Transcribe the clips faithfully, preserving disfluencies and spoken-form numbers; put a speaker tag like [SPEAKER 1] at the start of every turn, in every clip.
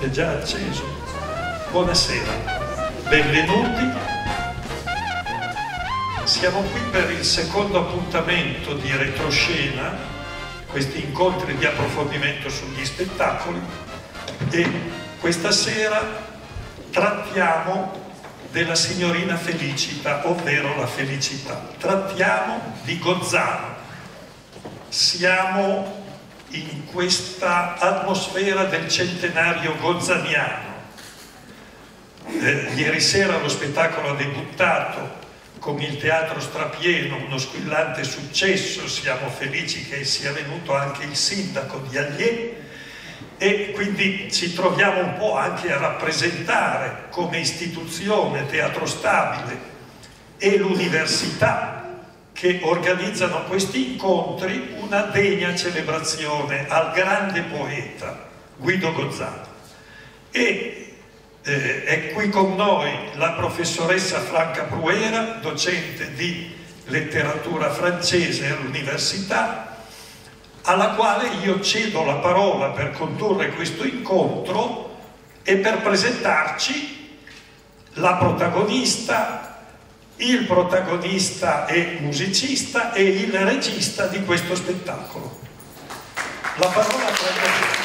[SPEAKER 1] è già acceso. Buonasera, benvenuti. Siamo qui per il secondo appuntamento di Retroscena, questi incontri di approfondimento sugli spettacoli, e questa sera trattiamo della signorina Felicita, ovvero la felicità. Trattiamo di Gozzano. Siamo in questa atmosfera del centenario gozzaniano. Eh, ieri sera lo spettacolo ha debuttato con il teatro strapieno, uno squillante successo. Siamo felici che sia venuto anche il sindaco di Allier, e quindi ci troviamo un po' anche a rappresentare come istituzione Teatro Stabile e l'università che organizzano questi incontri una degna celebrazione al grande poeta Guido Gozzano. E eh, è qui con noi la professoressa Franca Pruera, docente di letteratura francese all'università, alla quale io cedo la parola per condurre questo incontro e per presentarci la protagonista, il protagonista e musicista e il regista di questo spettacolo. La parola a Franca.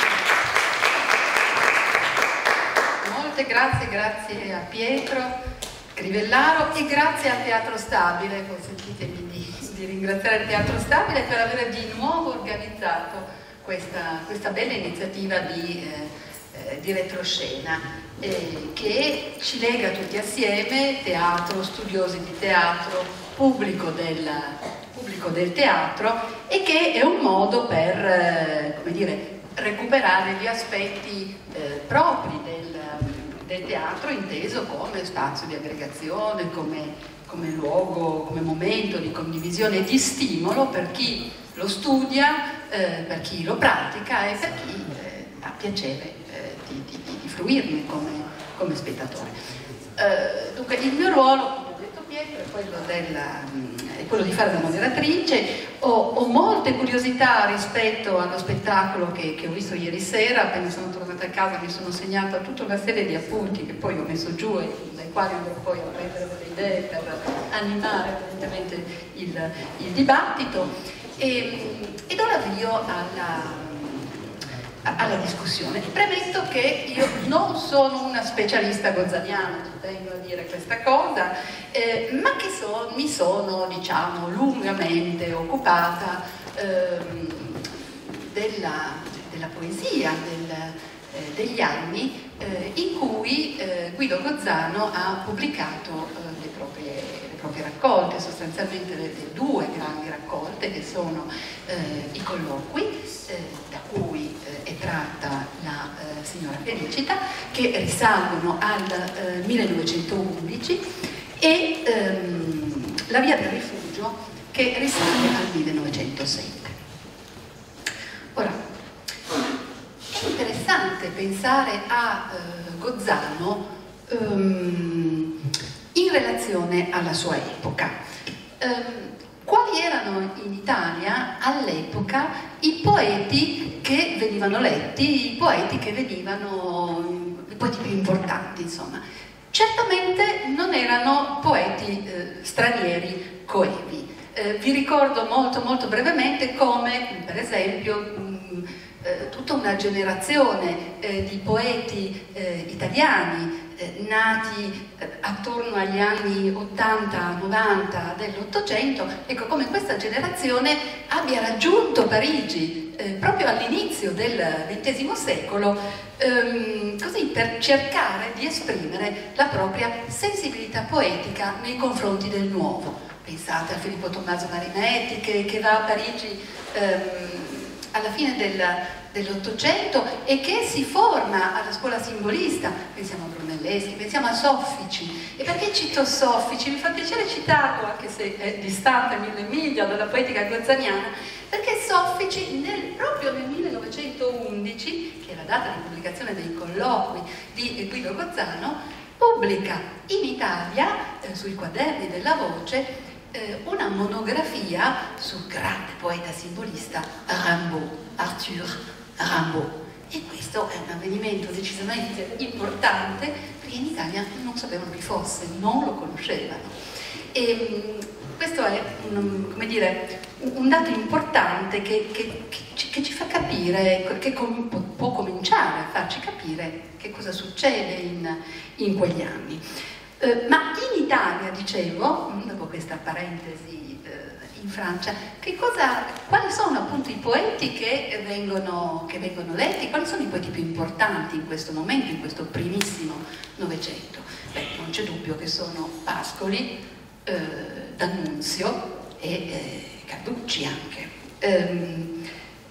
[SPEAKER 2] Molte grazie, grazie a Pietro Crivellaro e grazie al Teatro Stabile, consentitemi di di ringraziare il Teatro Stabile per aver di nuovo organizzato questa, questa bella iniziativa di, eh, di retroscena eh, che ci lega tutti assieme, teatro, studiosi di teatro, pubblico del, pubblico del teatro, e che è un modo per eh, come dire, recuperare gli aspetti eh, propri del, del teatro, inteso come spazio di aggregazione, come come luogo, come momento di condivisione e di stimolo per chi lo studia, eh, per chi lo pratica e per chi eh, ha piacere eh, di, di, di fruirne come, come spettatore. Eh, dunque il mio ruolo, come ho detto Pietro, è quello, della, è quello di fare la moderatrice. Ho, ho molte curiosità rispetto allo spettacolo che, che ho visto ieri sera. Appena sono tornata a casa mi sono segnata tutta una serie di appunti che poi ho messo giù e dai quali andrò poi a prendere delle idee per animare evidentemente il, il dibattito, e, ed ora avvio alla, alla discussione. Premetto che io non sono una specialista gozzaniana, ci tengo a dire questa cosa, eh, ma che so, mi sono, diciamo, lungamente occupata eh, della, della poesia, del, eh, degli anni eh, in cui eh, Guido Gozzano ha pubblicato eh, le proprie le proprie raccolte, sostanzialmente le, le due grandi raccolte che sono eh, i colloqui, eh, da cui eh, è tratta la eh, signora Felicita, che risalgono al eh, millenovecentoundici, e ehm, la via del rifugio, che risale al millenovecentosette. Ora, è interessante pensare a eh, Gozzano um, in relazione alla sua epoca. Um, quali erano in Italia all'epoca i poeti che venivano letti, i poeti che venivano, i poeti più importanti, insomma? Certamente non erano poeti eh, stranieri coevi. Eh, vi ricordo molto molto brevemente come, per esempio, mh, eh, tutta una generazione eh, di poeti eh, italiani eh, nati eh, attorno agli anni ottanta novanta dell'Ottocento, ecco, come questa generazione abbia raggiunto Parigi eh, proprio all'inizio del ventesimo secolo, ehm, così per cercare di esprimere la propria sensibilità poetica nei confronti del nuovo. Pensate a Filippo Tommaso Marinetti che, che va a Parigi ehm, alla fine del, dell'Ottocento e che si forma alla scuola simbolista. Pensiamo a Brunelleschi, pensiamo a Soffici. E perché cito Soffici? Mi fa piacere citarlo, anche se è distante mille miglia dalla poetica gozzaniana, perché Soffici nel, proprio nel millenovecentoundici, che è la data di pubblicazione dei colloqui di Guido Gozzano, pubblica in Italia, eh, sui quaderni della Voce, eh, una monografia sul grande poeta simbolista Rimbaud, Arthur Rimbaud. E questo è un avvenimento decisamente importante, perché in Italia non sapevano chi fosse, non lo conoscevano. E questo è un, come dire, un dato importante che, che, che, ci, che ci fa capire, che com, può cominciare a farci capire che cosa succede in, in quegli anni. Eh, ma in Italia, dicevo, dopo questa parentesi eh, in Francia, che cosa, quali sono appunto i poeti che vengono, che vengono letti, quali sono i poeti più importanti in questo momento, in questo primissimo Novecento? Beh, non c'è dubbio che sono Pascoli, eh, D'Annunzio e eh, Carducci anche. Ehm,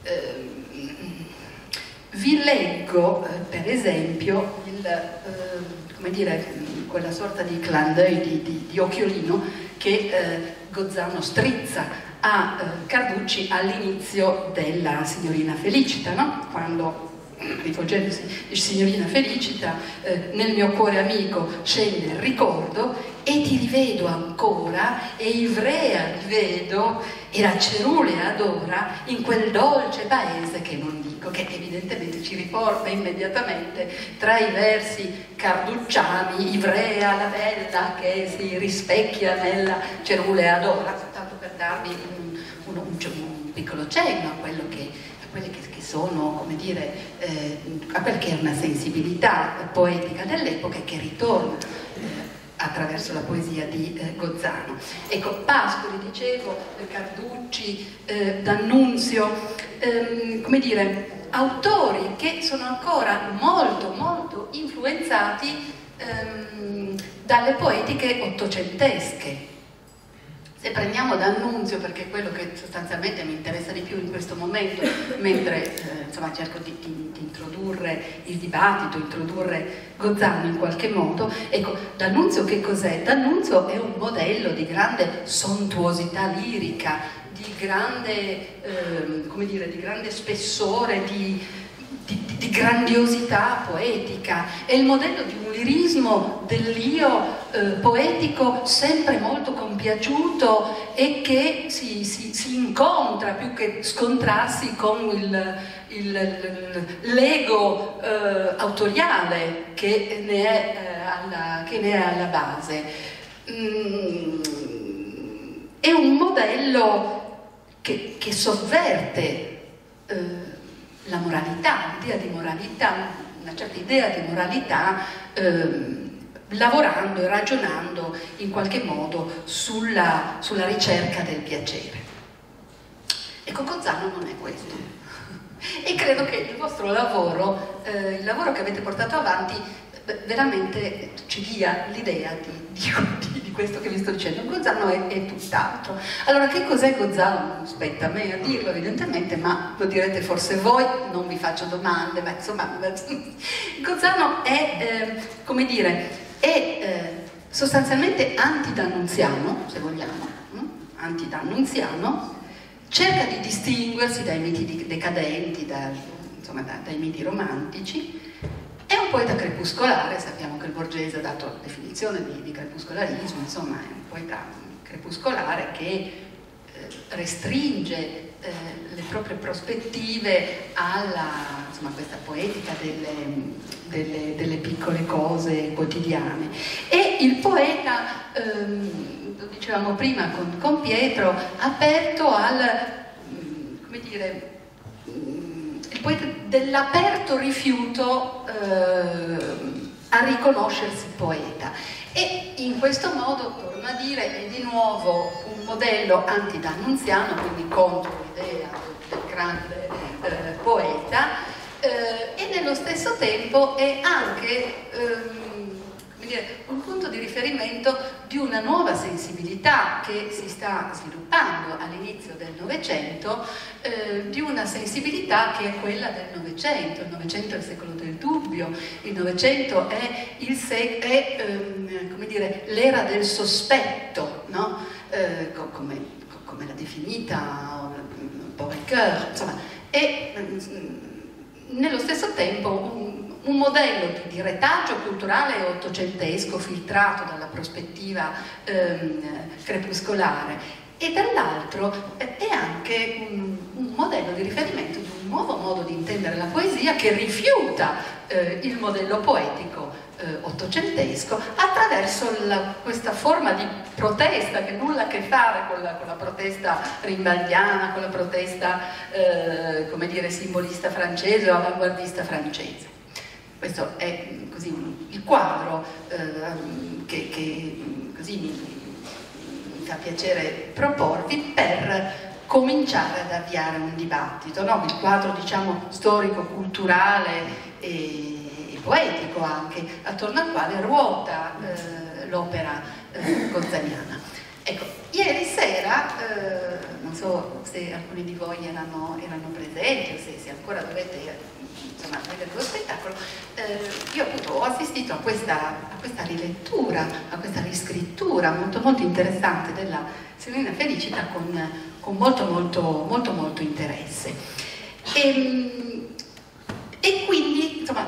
[SPEAKER 2] ehm, vi leggo eh, per esempio il, eh, come dire, quella sorta di clin d'œil, di, di, di occhiolino che eh, Gozzano strizza a eh, Carducci all'inizio della Signorina Felicita, no? Quando, rivolgendosi a Signorina Felicita, eh, nel mio cuore amico scende il ricordo e ti rivedo ancora e Ivrea ti vedo e la cerulea adora in quel dolce paese che non dico, che evidentemente ci riporta immediatamente tra i versi carducciani, Ivrea la bella che si rispecchia nella cerulea adora, soltanto per darvi un, un, un, un piccolo cenno a quello che, a quelle che, che sono, come dire, eh, a quella che è una sensibilità poetica dell'epoca e che ritorna eh, attraverso la poesia di eh, Gozzano. Ecco, Pascoli, dicevo, Carducci, eh, D'Annunzio, ehm, come dire, autori che sono ancora molto, molto influenzati ehm, dalle poetiche ottocentesche. Se prendiamo D'Annunzio, perché è quello che sostanzialmente mi interessa di più in questo momento, mentre eh, insomma, cerco di, di, di introdurre il dibattito, introdurre Gozzano in qualche modo, ecco, D'Annunzio che cos'è? D'Annunzio è un modello di grande sontuosità lirica, di grande, eh, come dire, di grande spessore, di, di, di grandiosità poetica, è il modello di un lirismo dell'io eh, poetico sempre molto compiaciuto e che si, si, si incontra più che scontrarsi con il, il, l'ego eh, autoriale che ne è, eh, alla, che ne è alla base. Mm, è un modello che, che sovverte eh, la moralità, l'idea di moralità, una certa idea di moralità, eh, lavorando e ragionando in qualche modo sulla, sulla ricerca del piacere. Ecco, Gozzano non è questo. E credo che il vostro lavoro, eh, il lavoro che avete portato avanti, veramente ci dia l'idea di, di, di questo che vi sto dicendo. Gozzano è, è tutt'altro. Allora, che cos'è Gozzano? Non spetta a me a dirlo evidentemente, ma lo direte forse voi, non vi faccio domande, ma insomma Gozzano è, eh, come dire, è eh, sostanzialmente anti-d'annunziano, se vogliamo, hm? anti-d'annunziano, cerca di distinguersi dai miti decadenti, da, insomma, da, dai miti romantici. È un poeta crepuscolare, sappiamo che il Borgese ha dato la definizione di, di crepuscolarismo, insomma è un poeta crepuscolare che eh, restringe eh, le proprie prospettive alla, insomma, questa poetica delle, delle, delle piccole cose quotidiane. E il poeta, ehm, lo dicevamo prima con, con Pietro, aperto al, come dire, dell'aperto rifiuto eh, a riconoscersi poeta, e in questo modo, torno a dire, è di nuovo un modello anti-d'annunziano, quindi contro l'idea del grande eh, poeta, eh, e nello stesso tempo è anche ehm, come dire, un punto di riferimento di una nuova sensibilità che si sta sviluppando all'inizio del Novecento, eh, di una sensibilità che è quella del Novecento. Il Novecento è il secolo del dubbio, il Novecento è, il sec- è ehm, come dire, l'era del sospetto, no? eh, come, come l'ha definita Beaurecoeur, insomma, è nello stesso tempo un, un modello di, di retaggio culturale ottocentesco filtrato dalla prospettiva ehm, crepuscolare, e dall'altro è anche un, un modello di riferimento di un nuovo modo di intendere la poesia che rifiuta eh, il modello poetico eh, ottocentesco attraverso la, questa forma di protesta che nulla a che fare con la, con la protesta rimbaldiana, con la protesta eh, come dire simbolista francese o avanguardista francese. Questo è così il quadro eh, che, che così mi, mi fa piacere proporvi per cominciare ad avviare un dibattito, no? Il quadro, diciamo, storico, culturale e, e poetico anche, attorno al quale ruota eh, l'opera eh, gozzaniana. Ecco, ieri sera, eh, non so se alcuni di voi erano, erano presenti o se, se ancora dovete insomma, vedere lo spettacolo, eh, io appunto ho assistito a questa, a questa rilettura, a questa riscrittura molto molto interessante della Signorina Felicita con, con molto molto molto molto interesse. E, e quindi, insomma,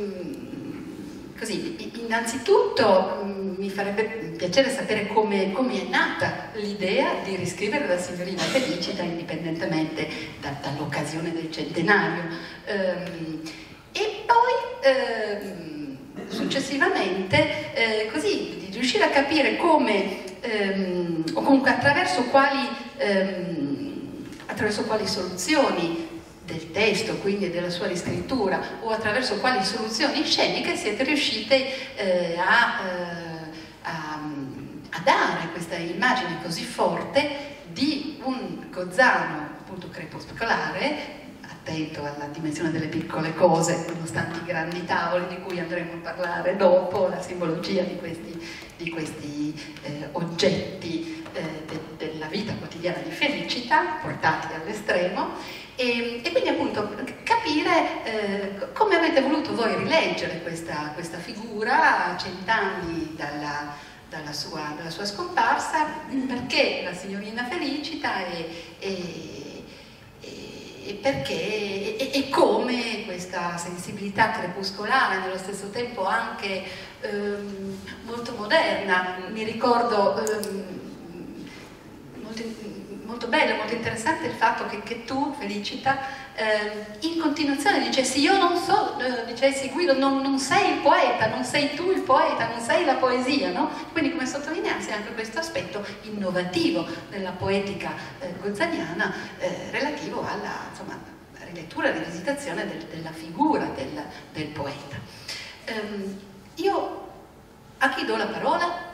[SPEAKER 2] così, innanzitutto mi farebbe piacere sapere come, come è nata l'idea di riscrivere la Signorina Felicita indipendentemente da, dall'occasione del centenario. Ehm, e poi ehm, successivamente eh, così di riuscire a capire come ehm, o comunque attraverso quali, ehm, attraverso quali soluzioni del testo, quindi della sua riscrittura, o attraverso quali soluzioni sceniche siete riuscite eh, a, eh, a, a dare questa immagine così forte di un Gozzano appunto crepuscolare, attento alla dimensione delle piccole cose, nonostante i grandi tavoli di cui andremo a parlare dopo, la simbologia di questi, di questi eh, oggetti eh, de, della vita quotidiana di Felicita, portati all'estremo. E, e quindi appunto capire eh, come avete voluto voi rileggere questa, questa figura a cent'anni dalla, dalla, sua, dalla sua scomparsa, perché la Signorina Felicita e, e, e perché e, e come questa sensibilità crepuscolare, nello stesso tempo anche ehm, molto moderna. Mi ricordo ehm, molto, molto bello, molto interessante il fatto che, che tu, Felicita, eh, in continuazione dicessi: io non so, eh, dicessi Guido, non, non sei il poeta, non sei tu il poeta, non sei la poesia, no? Quindi come sottolinearsi anche questo aspetto innovativo della poetica eh, gozzaniana eh, relativo alla, insomma, rilettura e rivisitazione del, della figura del, del poeta. Um, io a chi do la parola?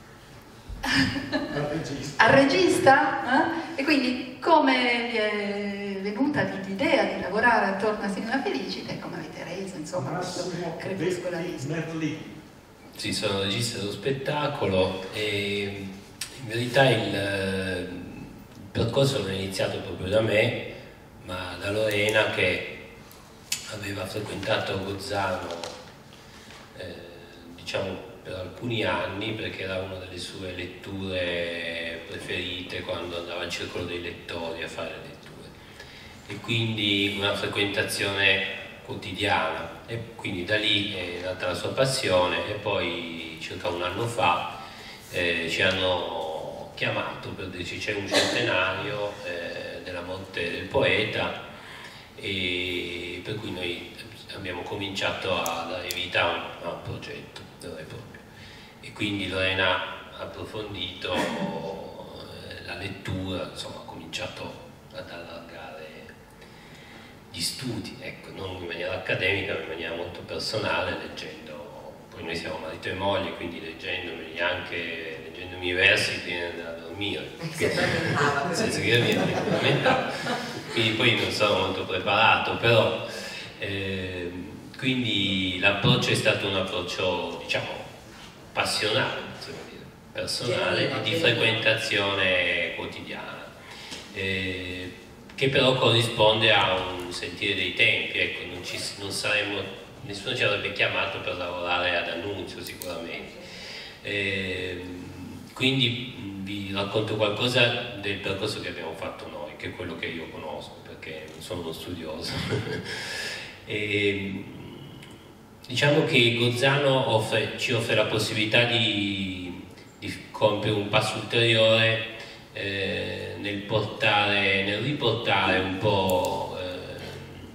[SPEAKER 3] Al regista.
[SPEAKER 2] Al regista? Eh? E quindi come vi è venuta l'idea di lavorare attorno a Signorina Felicita e come avete reso, insomma, questo crepuscolarismo?
[SPEAKER 4] Sì, sono regista dello spettacolo e in verità il, il percorso non è iniziato proprio da me, ma da Lorena, che aveva frequentato Gozzano eh, diciamo per alcuni anni, perché era una delle sue letture preferite quando andava al circolo dei lettori a fare letture, e quindi una frequentazione quotidiana, e quindi da lì è nata la sua passione. E poi circa un anno fa eh, ci hanno chiamato per dirci: c'è un centenario eh, della morte del poeta, e per cui noi abbiamo cominciato a dare vita a un, a un progetto vero e proprio. E quindi Lorena ha approfondito eh, la lettura, insomma ha cominciato ad allargare gli studi, ecco, non in maniera accademica ma in maniera molto personale, leggendo. Poi noi siamo marito e moglie, quindi leggendomi anche leggendomi i versi prima di andare a dormire, senza che io mi addormentavo, quindi poi non sono molto preparato, però eh, quindi l'approccio è stato un approccio, diciamo, passionale, dire, personale e di frequentazione quotidiana, eh, che però corrisponde a un sentire dei tempi. Ecco, non, ci, non saremmo, nessuno ci avrebbe chiamato per lavorare ad Annunzio sicuramente. Eh, quindi vi racconto qualcosa del percorso che abbiamo fatto noi, che è quello che io conosco, perché non sono uno studioso. e, Diciamo che Gozzano offre, ci offre la possibilità di, di compiere un passo ulteriore eh, nel, portare, nel riportare un po' eh,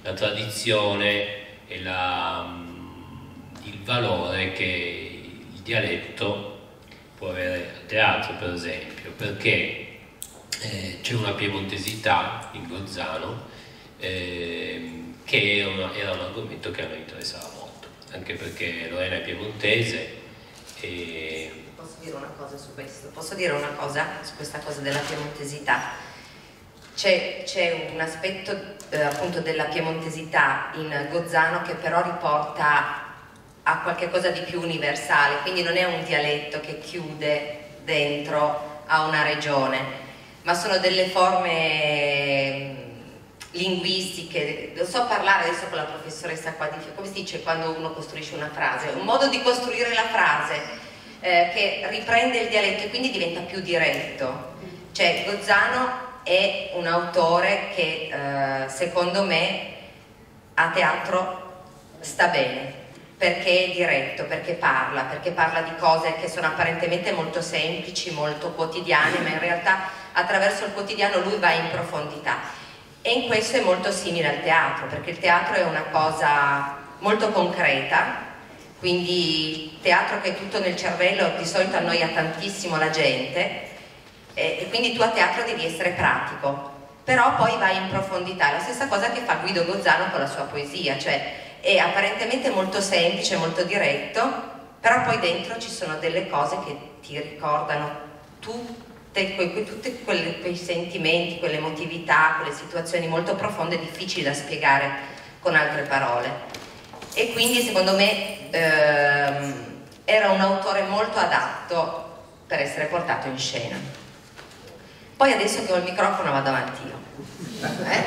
[SPEAKER 4] la tradizione e la, il valore che il dialetto può avere a teatro, per esempio, perché eh, c'è una piemontesità in Gozzano eh, che era, una, era un argomento che a noi interessava molto, anche perché Lorena è piemontese. E...
[SPEAKER 3] Posso dire una cosa su questo? Posso dire una cosa su questa cosa della piemontesità? C'è un aspetto eh, appunto della piemontesità in Gozzano che però riporta a qualche cosa di più universale, quindi non è un dialetto che chiude dentro a una regione, ma sono delle forme linguistiche. Non so parlare adesso con la professoressa qua di come si dice quando uno costruisce una frase, un modo di costruire la frase eh, che riprende il dialetto e quindi diventa più diretto. Cioè Gozzano è un autore che eh, secondo me a teatro sta bene, perché è diretto, perché parla, perché parla di cose che sono apparentemente molto semplici, molto quotidiane, ma in realtà attraverso il quotidiano lui va in profondità. E in questo è molto simile al teatro, perché il teatro è una cosa molto concreta, quindi teatro che è tutto nel cervello di solito annoia tantissimo la gente, e quindi tu a teatro devi essere pratico, però poi vai in profondità. È la stessa cosa che fa Guido Gozzano con la sua poesia, cioè è apparentemente molto semplice, molto diretto, però poi dentro ci sono delle cose che ti ricordano tutte, que, tutte quelle, quei sentimenti, quelle emotività, quelle situazioni molto profonde, difficili da spiegare con altre parole. E quindi secondo me ehm, era un autore molto adatto per essere portato in scena. Poi adesso che ho il microfono vado avanti io.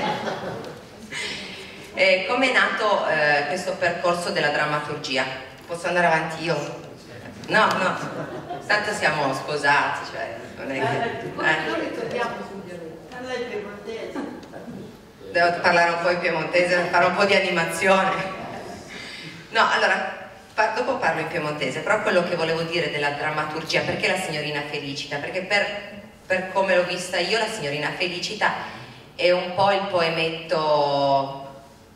[SPEAKER 3] Eh? Eh, come è nato eh, questo percorso della drammaturgia? Posso andare avanti io? No, no, tanto siamo sposati, cioè non è che... Eh. Devo parlare un po' in piemontese, fare un po' di animazione. No, allora, dopo parlo in piemontese, però quello che volevo dire della drammaturgia, perché la signorina Felicita? Perché per... per come l'ho vista io, la signorina Felicita è un po' il poemetto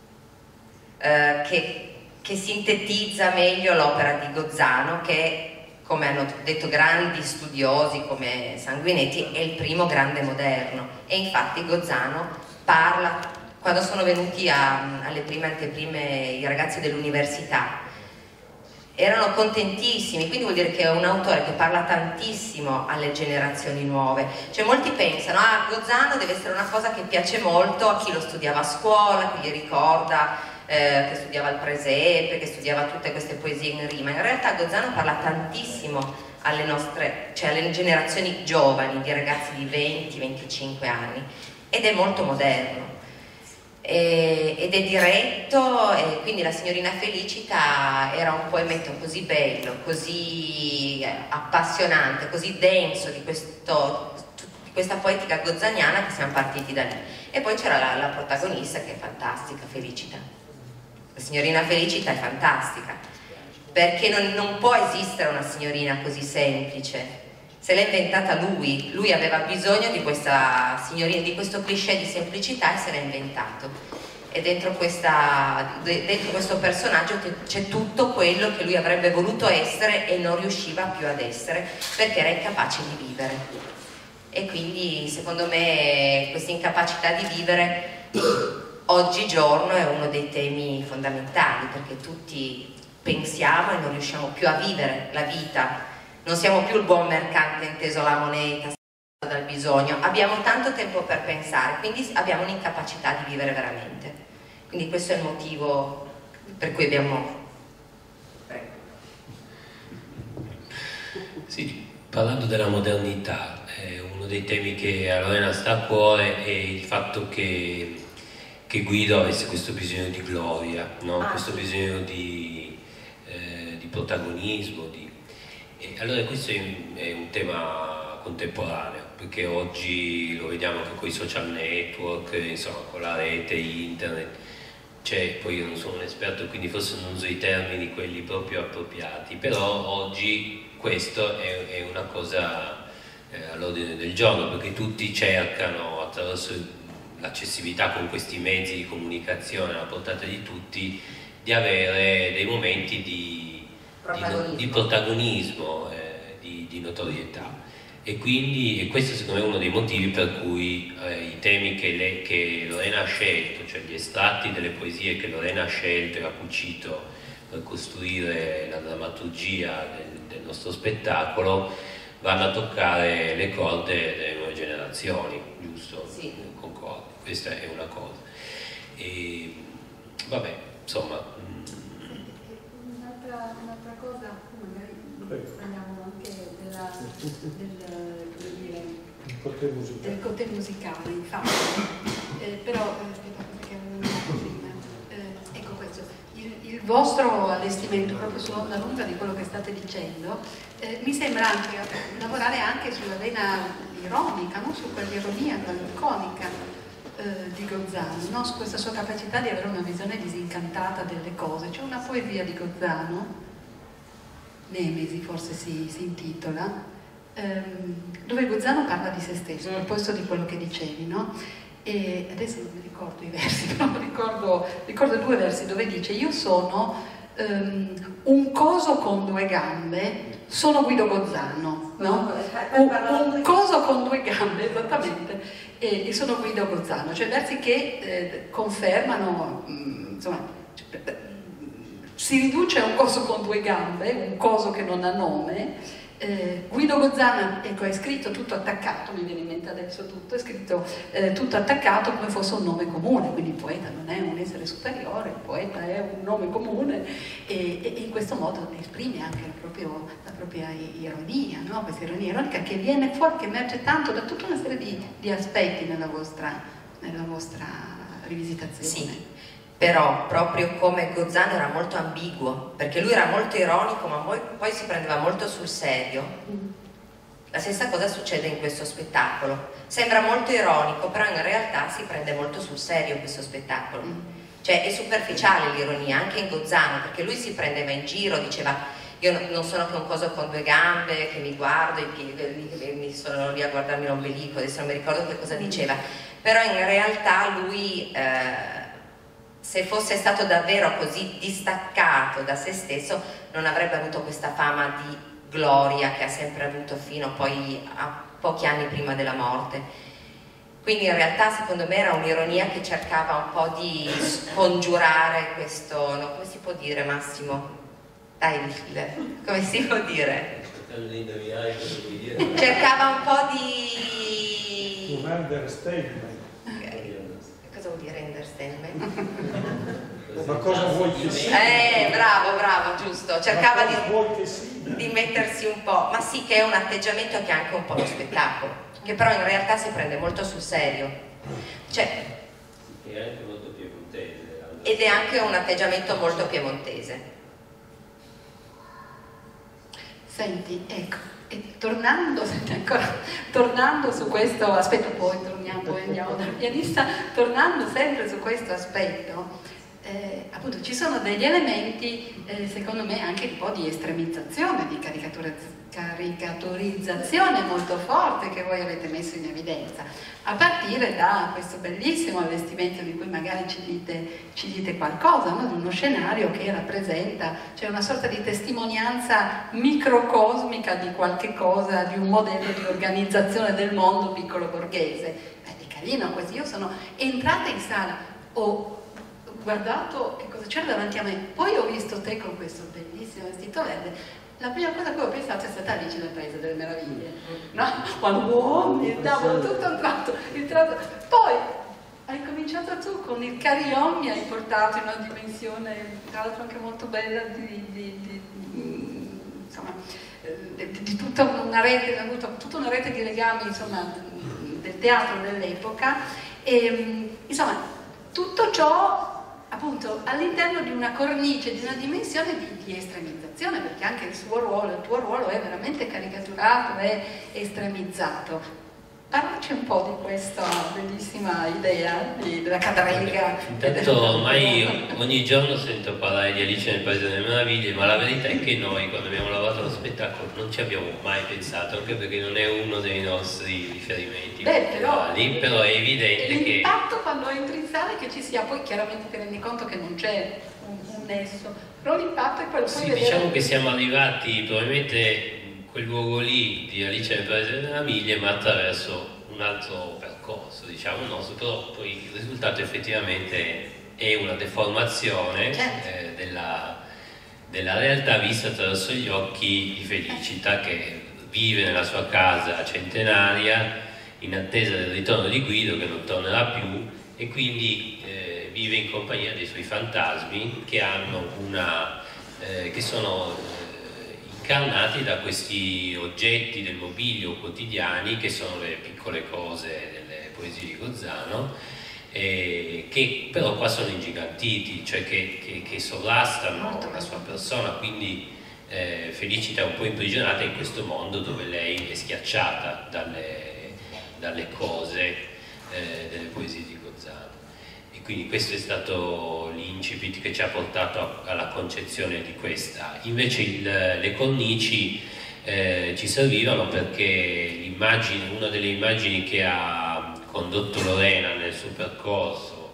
[SPEAKER 3] eh, che, che sintetizza meglio l'opera di Gozzano, che, come hanno detto grandi studiosi come Sanguinetti, è il primo grande moderno. E infatti Gozzano parla, quando sono venuti a, alle prime anteprime i ragazzi dell'università, erano contentissimi, quindi vuol dire che è un autore che parla tantissimo alle generazioni nuove. Cioè molti pensano, ah, Gozzano deve essere una cosa che piace molto a chi lo studiava a scuola, che gli ricorda eh, che studiava il presepe, che studiava tutte queste poesie in rima. In realtà Gozzano parla tantissimo alle nostre, cioè alle generazioni giovani, di ragazzi di venti venticinque anni, ed è molto moderno. Ed è diretto, e quindi la signorina Felicita era un poemetto così bello, così appassionante, così denso di, questo, di questa poetica gozzaniana, che siamo partiti da lì. E poi c'era la, la protagonista, che è fantastica, Felicita. La signorina Felicita è fantastica, perché non, non può esistere una signorina così semplice. Se l'ha inventata lui, lui aveva bisogno di questa signorina, di questo cliché di semplicità, e se l'ha inventato. E dentro, questa, dentro questo personaggio c'è tutto quello che lui avrebbe voluto essere e non riusciva più ad essere, perché era incapace di vivere. E quindi secondo me questa incapacità di vivere oggigiorno è uno dei temi fondamentali, perché tutti pensiamo e non riusciamo più a vivere la vita. Non siamo più il buon mercante inteso la moneta dal bisogno, abbiamo tanto tempo per pensare, quindi abbiamo un'incapacità di vivere veramente. Quindi questo è il motivo per cui abbiamo... Prego.
[SPEAKER 4] Sì, parlando della modernità, eh, uno dei temi che a Lorena sta a cuore è il fatto che, che Guido avesse questo bisogno di gloria, no?
[SPEAKER 3] Ah,
[SPEAKER 4] questo
[SPEAKER 3] sì.
[SPEAKER 4] bisogno di, eh, di protagonismo, di... E allora questo è un, è un tema contemporaneo, perché oggi lo vediamo anche con i social network, insomma con la rete, internet, cioè, poi io non sono un esperto, quindi forse non uso i termini quelli proprio appropriati, però oggi questo è, è una cosa eh, all'ordine del giorno, perché tutti cercano attraverso l'accessibilità con questi mezzi di comunicazione alla portata di tutti, di avere dei momenti di protagonismo, di, di, protagonismo eh, di, di notorietà. E quindi e questo secondo me è uno dei motivi per cui eh, i temi che, le, che Lorena ha scelto, cioè gli estratti delle poesie che Lorena ha scelto e ha cucito per costruire la drammaturgia del, del nostro spettacolo, vanno a toccare le corde delle nuove generazioni, giusto?
[SPEAKER 3] Sì.
[SPEAKER 4] Concordo, questa è una cosa. E, vabbè, insomma...
[SPEAKER 2] Un'altra, un'altra cosa, magari parliamo anche della, del, come dire,
[SPEAKER 1] cocktail musicale.
[SPEAKER 2] del cocktail musicale, infatti. Eh, però, eh, aspetta, perché prima, eh, ecco questo, il, il vostro allestimento, proprio sull'onda lunga di quello che state dicendo, eh, mi sembra anche lavorare anche sulla vena ironica, no? Su quell'ironia, quell'iconica eh, di Gozzano, no? Su questa sua capacità di avere una visione disincantata delle cose. C'è una poesia di Gozzano, Nemesi forse si, si intitola, ehm, dove Gozzano parla di se stesso, a proposito di quello che dicevi, no? E adesso non mi ricordo i versi, però ricordo, ricordo due versi dove dice: io sono um, un coso con due gambe, sono Guido Gozzano, no? Un, un coso con due gambe, esattamente, e, e sono Guido Gozzano, cioè versi che eh, confermano, mh, insomma, cioè, si riduce a un coso con due gambe, un coso che non ha nome. Eh, Guido Gozzano, ecco, è scritto tutto attaccato, mi viene in mente adesso tutto, è scritto eh, tutto attaccato come fosse un nome comune, quindi il poeta non è un essere superiore, il poeta è un nome comune e, e in questo modo esprime anche la, proprio, la propria ironia, no? Questa ironia ironica che viene fuori, che emerge tanto da tutta una serie di, di aspetti nella vostra, nella vostra rivisitazione.
[SPEAKER 3] Sì. Però proprio come Gozzano era molto ambiguo, perché lui era molto ironico ma poi, poi si prendeva molto sul serio. La stessa cosa succede in questo spettacolo, sembra molto ironico però in realtà si prende molto sul serio questo spettacolo, cioè è superficiale l'ironia anche in Gozzano, perché lui si prendeva in giro, diceva io non sono che un coso con due gambe che mi guardo, i piedi, mi sono lì a guardarmi l'ombelico, adesso non mi ricordo che cosa diceva, però in realtà lui eh, se fosse stato davvero così distaccato da se stesso non avrebbe avuto questa fama di gloria che ha sempre avuto fino poi a pochi anni prima della morte. Quindi in realtà secondo me era un'ironia che cercava un po' di scongiurare questo, no, come si può dire Massimo? Dai, come si può dire? Cercava un po' di...
[SPEAKER 1] un understatement.
[SPEAKER 3] Cosa vuol dire understatement?
[SPEAKER 1] Ma cosa vuoi che sia?
[SPEAKER 3] Eh, bravo, bravo, giusto. Cercava di,
[SPEAKER 1] sia?
[SPEAKER 3] di mettersi un po', ma sì che è un atteggiamento che è anche un po' lo spettacolo, che però in realtà si prende molto sul serio. Cioè,
[SPEAKER 4] è anche molto piemontese.
[SPEAKER 3] Ed è anche un atteggiamento molto piemontese.
[SPEAKER 2] Senti, ecco. E tornando, ancora, tornando su questo aspetto, poi torniamo, poi andiamo dal pianista, tornando sempre su questo aspetto, eh, appunto ci sono degli elementi, eh, secondo me, anche un po' di estremizzazione, di caricaturizzazione molto forte che voi avete messo in evidenza, a partire da questo bellissimo allestimento di cui magari ci dite, ci dite qualcosa, no? Di uno scenario che rappresenta, cioè una sorta di testimonianza microcosmica di qualche cosa, di un modello di organizzazione del mondo piccolo borghese. Beh, è carino questo. Io sono entrata in sala, ho guardato che cosa c'era davanti a me, poi ho visto te con questo bellissimo vestito verde. La prima cosa che ho pensato è stata Alice nel Paese delle Meraviglie, no? Quando oh, il tavolo tutto un tratto, il tratto. Poi hai cominciato tu con il carillon, mi hai portato in una dimensione, tra l'altro anche molto bella, di, di, di, di, insomma, di, di tutta una rete, tutta una rete di legami, insomma, del teatro dell'epoca. E insomma, tutto ciò appunto all'interno di una cornice, di una dimensione di, di estremizzazione, perché anche il suo ruolo, il tuo ruolo è veramente caricaturato, è estremizzato. Parlaci un po' di questa bellissima idea di, della cadrega.
[SPEAKER 4] Intanto ormai ogni giorno sento parlare di Alice nel Paese delle Meraviglie, ma la verità è che noi quando abbiamo lavorato allo spettacolo non ci abbiamo mai pensato, anche perché non è uno dei nostri riferimenti.
[SPEAKER 2] Beh, però,
[SPEAKER 4] però è evidente che
[SPEAKER 2] l'impatto quando entri in sala è che ci sia, poi chiaramente ti rendi conto che non c'è un, un nesso, però l'impatto è quello.
[SPEAKER 4] Sì,
[SPEAKER 2] vedere...
[SPEAKER 4] diciamo che siamo arrivati probabilmente quel luogo lì di Alice nel Paese delle Meraviglie, ma attraverso un altro percorso, diciamo nostro, però poi il risultato effettivamente è una deformazione
[SPEAKER 2] certo.
[SPEAKER 4] eh, della, della realtà vista attraverso gli occhi di Felicita, che vive nella sua casa centenaria in attesa del ritorno di Guido, che non tornerà più, e quindi eh, vive in compagnia dei suoi fantasmi che hanno una eh, che sono incarnati da questi oggetti del mobilio quotidiani, che sono le piccole cose delle poesie di Gozzano, eh, che però qua sono ingigantiti, cioè che, che, che sovrastano la sua persona, quindi eh, Felicita è un po' imprigionata in questo mondo dove lei è schiacciata dalle, dalle cose eh, delle poesie di Gozzano. E quindi questo è stato l'incipit che ci ha portato alla concezione di questa. Invece il, le cornici eh, ci servivano perché l'immagine, una delle immagini che ha condotto Lorena nel suo percorso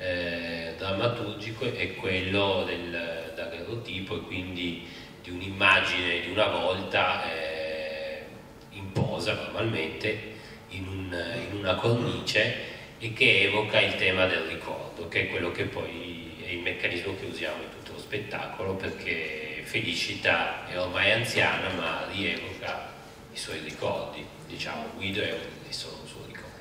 [SPEAKER 4] eh, drammaturgico è quello del daguerrotipo, e quindi di un'immagine di una volta eh, imposa normalmente in, un, in una cornice, e che evoca il tema del ricordo, che è quello che poi è il meccanismo che usiamo in tutto lo spettacolo, perché Felicita è ormai anziana ma rievoca i suoi ricordi, diciamo, Guido è solo un suo ricordo.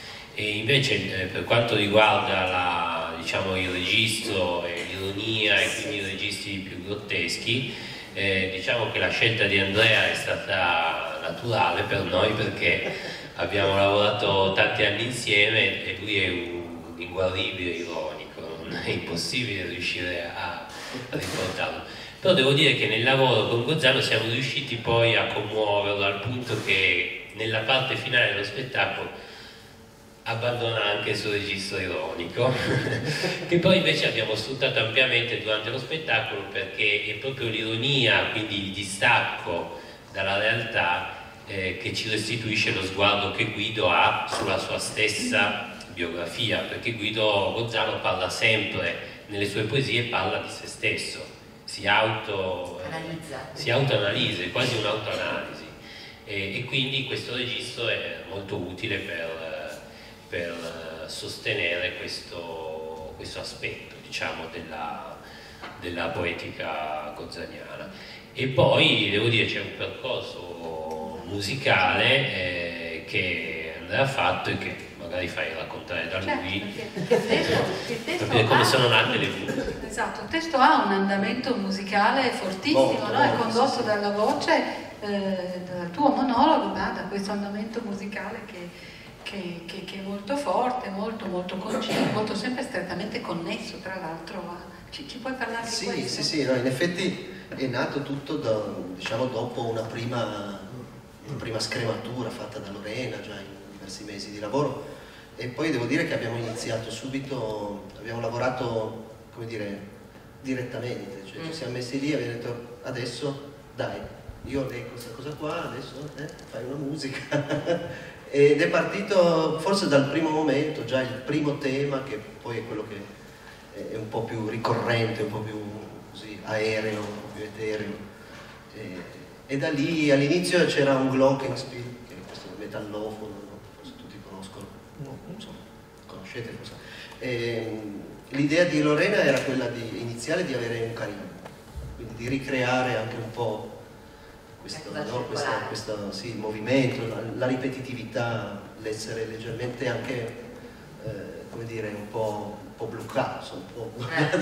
[SPEAKER 4] E invece eh, per quanto riguarda la, diciamo, il registro e l'ironia, e quindi i registri più grotteschi, eh, diciamo che la scelta di Andrea è stata naturale per noi, perché abbiamo lavorato tanti anni insieme e lui è un inguaribile ironico, non è impossibile riuscire a, a riportarlo. Però devo dire che nel lavoro con Gozzano siamo riusciti poi a commuoverlo al punto che nella parte finale dello spettacolo abbandona anche il suo registro ironico, che poi invece abbiamo sfruttato ampiamente durante lo spettacolo, perché è proprio l'ironia, quindi il distacco dalla realtà, Eh, che ci restituisce lo sguardo che Guido ha sulla sua stessa biografia, perché Guido Gozzano parla sempre nelle sue poesie, parla di se stesso, si auto
[SPEAKER 3] analizza,
[SPEAKER 4] si autoanalizza, è quasi un'autoanalisi, e, e quindi questo registro è molto utile per, per sostenere questo, questo aspetto, diciamo, della, della poetica gozzaniana. E poi devo dire c'è un percorso musicale eh, che Andrea ha fatto e che magari fai raccontare da lui,
[SPEAKER 2] certo, perché il testo, il testo
[SPEAKER 4] per come
[SPEAKER 2] ha,
[SPEAKER 4] sono nate le musiche.
[SPEAKER 2] esatto, il testo ha un andamento musicale fortissimo,
[SPEAKER 5] molto,
[SPEAKER 2] no? È
[SPEAKER 5] molto,
[SPEAKER 2] condotto
[SPEAKER 5] sì.
[SPEAKER 2] dalla voce, eh, dal tuo monologo, ma da questo andamento musicale che, che, che, che è molto forte, molto molto conciso, molto sempre strettamente connesso, tra l'altro. A... Ci, ci puoi parlare di
[SPEAKER 5] Sì,
[SPEAKER 2] questo?
[SPEAKER 5] sì, sì, no, in effetti è nato tutto da, diciamo, dopo una prima, una prima scrematura fatta da Lorena, già in diversi mesi di lavoro, e poi devo dire che abbiamo iniziato subito, abbiamo lavorato, come dire, direttamente, cioè ci siamo messi lì e abbiamo detto adesso dai, io leggo questa cosa qua, adesso eh, fai una musica. Ed è partito forse dal primo momento, già il primo tema, che poi è quello che è un po' più ricorrente, un po' più così aereo, un po' più etereo, e, e da lì all'inizio c'era un glockenspiel, che è questo metallofono, no? Forse tutti conoscono, no, non so, conoscete forse. E, l'idea di Lorena era quella di, iniziale di avere un carino, quindi di ricreare anche un po' questo, no? questo, questo sì, il movimento, la, la ripetitività, l'essere leggermente anche, eh, come dire, un po', un po' bluccato, un po'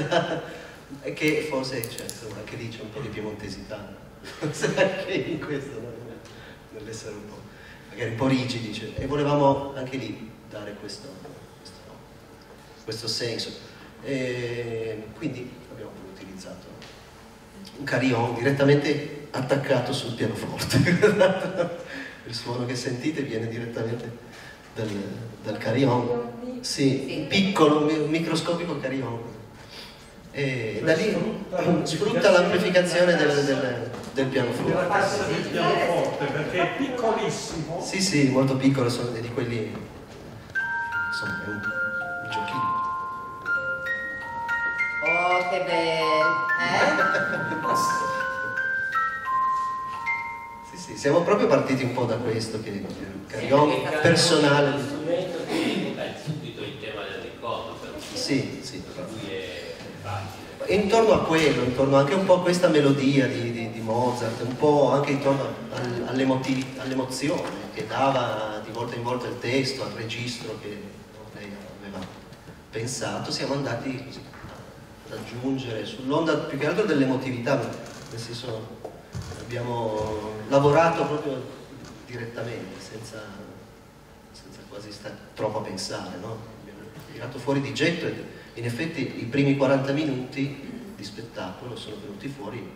[SPEAKER 5] e che forse cioè, insomma, anche lì c'è un po' di piemontesità, forse anche in questo, no? Nell'essere un po', magari un po' rigidi, cioè, e volevamo anche lì dare questo, questo, questo senso. E quindi abbiamo utilizzato un carillon direttamente attaccato sul pianoforte. Il suono che sentite viene direttamente del, del carillon, sì, piccolo, microscopico carillon. E da lì sfrutta l'amplificazione del, del, del pianoforte.
[SPEAKER 1] Della cassa del pianoforte, perché è piccolissimo.
[SPEAKER 5] Sì, sì, molto piccolo, sono di quelli, insomma, è un, un giochino.
[SPEAKER 3] Oh, che bello! Eh?
[SPEAKER 5] Sì, sì, siamo proprio partiti un po' da questo, che il carillon personale.
[SPEAKER 4] Lo strumento che evoca subito il tema del ricordo, per cui
[SPEAKER 5] Sì, sì.
[SPEAKER 4] è facile.
[SPEAKER 5] E intorno a quello, intorno anche un po' a questa melodia di, di, di Mozart, un po' anche intorno al, all'emozione che dava di volta in volta il testo, al registro che lei aveva pensato, siamo andati così ad aggiungere sull'onda più che altro dell'emotività, nel senso abbiamo lavorato proprio direttamente, senza, senza quasi stare troppo a pensare, no? Abbiamo tirato fuori di getto e in effetti i primi quaranta minuti di spettacolo sono venuti fuori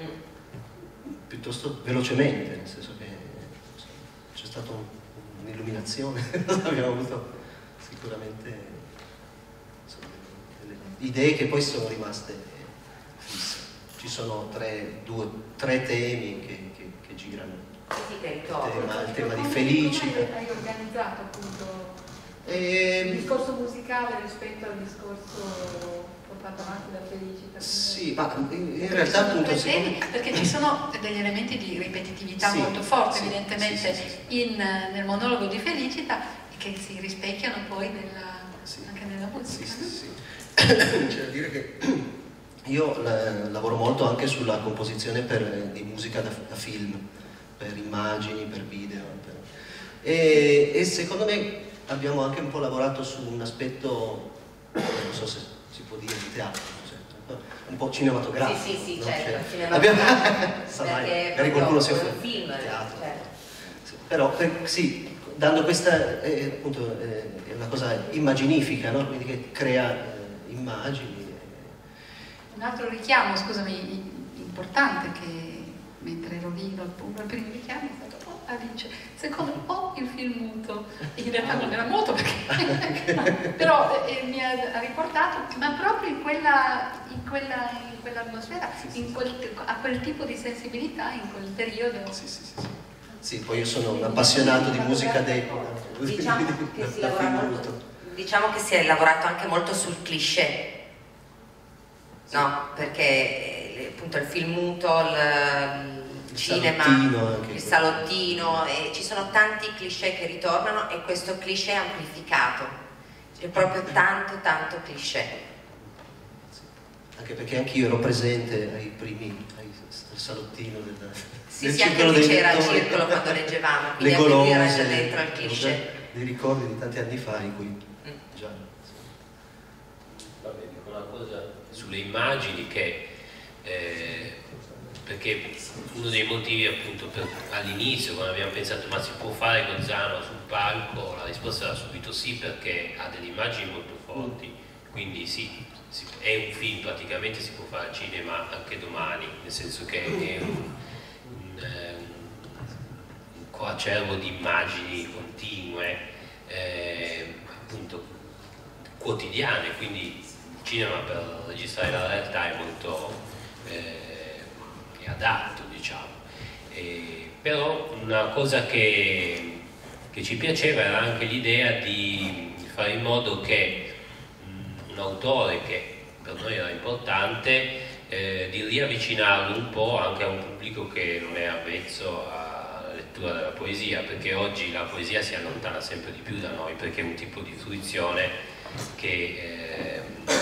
[SPEAKER 5] piuttosto velocemente, nel senso che c'è stata un'illuminazione, abbiamo avuto sicuramente insomma, delle idee che poi sono rimaste fisse. Ci sono tre, due, tre temi che, che, che girano.
[SPEAKER 3] Sì, che
[SPEAKER 5] Il
[SPEAKER 3] ricordo.
[SPEAKER 5] tema, il tema di
[SPEAKER 2] Come-
[SPEAKER 5] Felicita.
[SPEAKER 2] come hai organizzato appunto il
[SPEAKER 5] E,
[SPEAKER 2] discorso musicale rispetto al discorso portato avanti da Felicita?
[SPEAKER 5] sì, ma in, in realtà appunto
[SPEAKER 2] Tre
[SPEAKER 5] secondo
[SPEAKER 2] temi, perché ci sono degli elementi di ripetitività
[SPEAKER 5] Sì,
[SPEAKER 2] molto forti,
[SPEAKER 5] sì,
[SPEAKER 2] evidentemente,
[SPEAKER 5] sì, sì, sì.
[SPEAKER 2] In, nel monologo di Felicita e che si rispecchiano poi nella,
[SPEAKER 5] Sì.
[SPEAKER 2] anche nella musica.
[SPEAKER 5] Sì,
[SPEAKER 2] no?
[SPEAKER 5] sì, sì. C'è da dire che io la- lavoro molto anche sulla composizione per, di musica da, da film, per immagini, per video. per- E, e secondo me abbiamo anche un po' lavorato su un aspetto, non so se si può dire di teatro, cioè, un po' cinematografico.
[SPEAKER 3] Sì, sì, sì,
[SPEAKER 5] no?
[SPEAKER 3] certo,
[SPEAKER 5] Cioè,
[SPEAKER 3] cinematografico,
[SPEAKER 5] abbiamo- sa mai,
[SPEAKER 3] perché
[SPEAKER 5] magari qualcuno si
[SPEAKER 3] proprio
[SPEAKER 5] offre.
[SPEAKER 3] un film,
[SPEAKER 5] Teatro.
[SPEAKER 3] certo.
[SPEAKER 5] Sì, però per- sì, dando questa, eh, appunto, eh, è una cosa immaginifica, no? Quindi che crea eh, immagini.
[SPEAKER 2] Un altro richiamo, scusami, importante che mentre ero lì dal primo richiamo è stato oh, Alice, secondo me oh, il film muto, in realtà non era muto perché però eh, mi ha riportato, ma proprio in quella in quella in quell'atmosfera, in quel, a quel tipo di sensibilità in quel periodo.
[SPEAKER 5] Sì, sì, sì, sì. Sì, poi io sono un appassionato di musica d'epoca.
[SPEAKER 3] Diciamo che si
[SPEAKER 5] da
[SPEAKER 3] lavora
[SPEAKER 5] film
[SPEAKER 3] molto,
[SPEAKER 5] muto.
[SPEAKER 3] diciamo che si è lavorato anche molto sul cliché, no? Perché eh, appunto il film muto, il,
[SPEAKER 5] Il
[SPEAKER 3] cinema,
[SPEAKER 5] salottino anche.
[SPEAKER 3] il salottino, e ci sono tanti cliché che ritornano e questo cliché è amplificato, c'è proprio tanto tanto cliché.
[SPEAKER 5] Anche perché anch'io ero presente ai primi, ai, al salottino del,
[SPEAKER 3] Sì,
[SPEAKER 5] del
[SPEAKER 3] sì, anche
[SPEAKER 5] circolo
[SPEAKER 3] lì
[SPEAKER 5] dei
[SPEAKER 3] c'era il
[SPEAKER 5] lettori.
[SPEAKER 3] circolo quando leggevamo, quindi
[SPEAKER 5] Le
[SPEAKER 3] anche qui era
[SPEAKER 5] golose,
[SPEAKER 3] già dentro il
[SPEAKER 5] avevo
[SPEAKER 3] cliché.
[SPEAKER 5] già dei ricordi di tanti anni fa in cui
[SPEAKER 3] Mm.
[SPEAKER 5] già...
[SPEAKER 4] Vabbè, dico una cosa sulle immagini che eh, perché uno dei motivi appunto per, all'inizio quando abbiamo pensato ma si può fare Gozzano sul palco, la risposta era subito sì, perché ha delle immagini molto forti, quindi sì, si- è un film, praticamente si può fare al cinema anche domani, nel senso che è un, un, eh, un coacervo di immagini continue, eh, appunto quotidiane, quindi il cinema per registrare la realtà è molto eh, è adatto, diciamo. Eh, però una cosa che, che ci piaceva era anche l'idea di fare in modo che mh, un autore che per noi era importante, eh, di riavvicinarlo un po' anche a un pubblico che non è avvezzo alla lettura della poesia, perché oggi la poesia si allontana sempre di più da noi, perché è un tipo di fruizione che eh,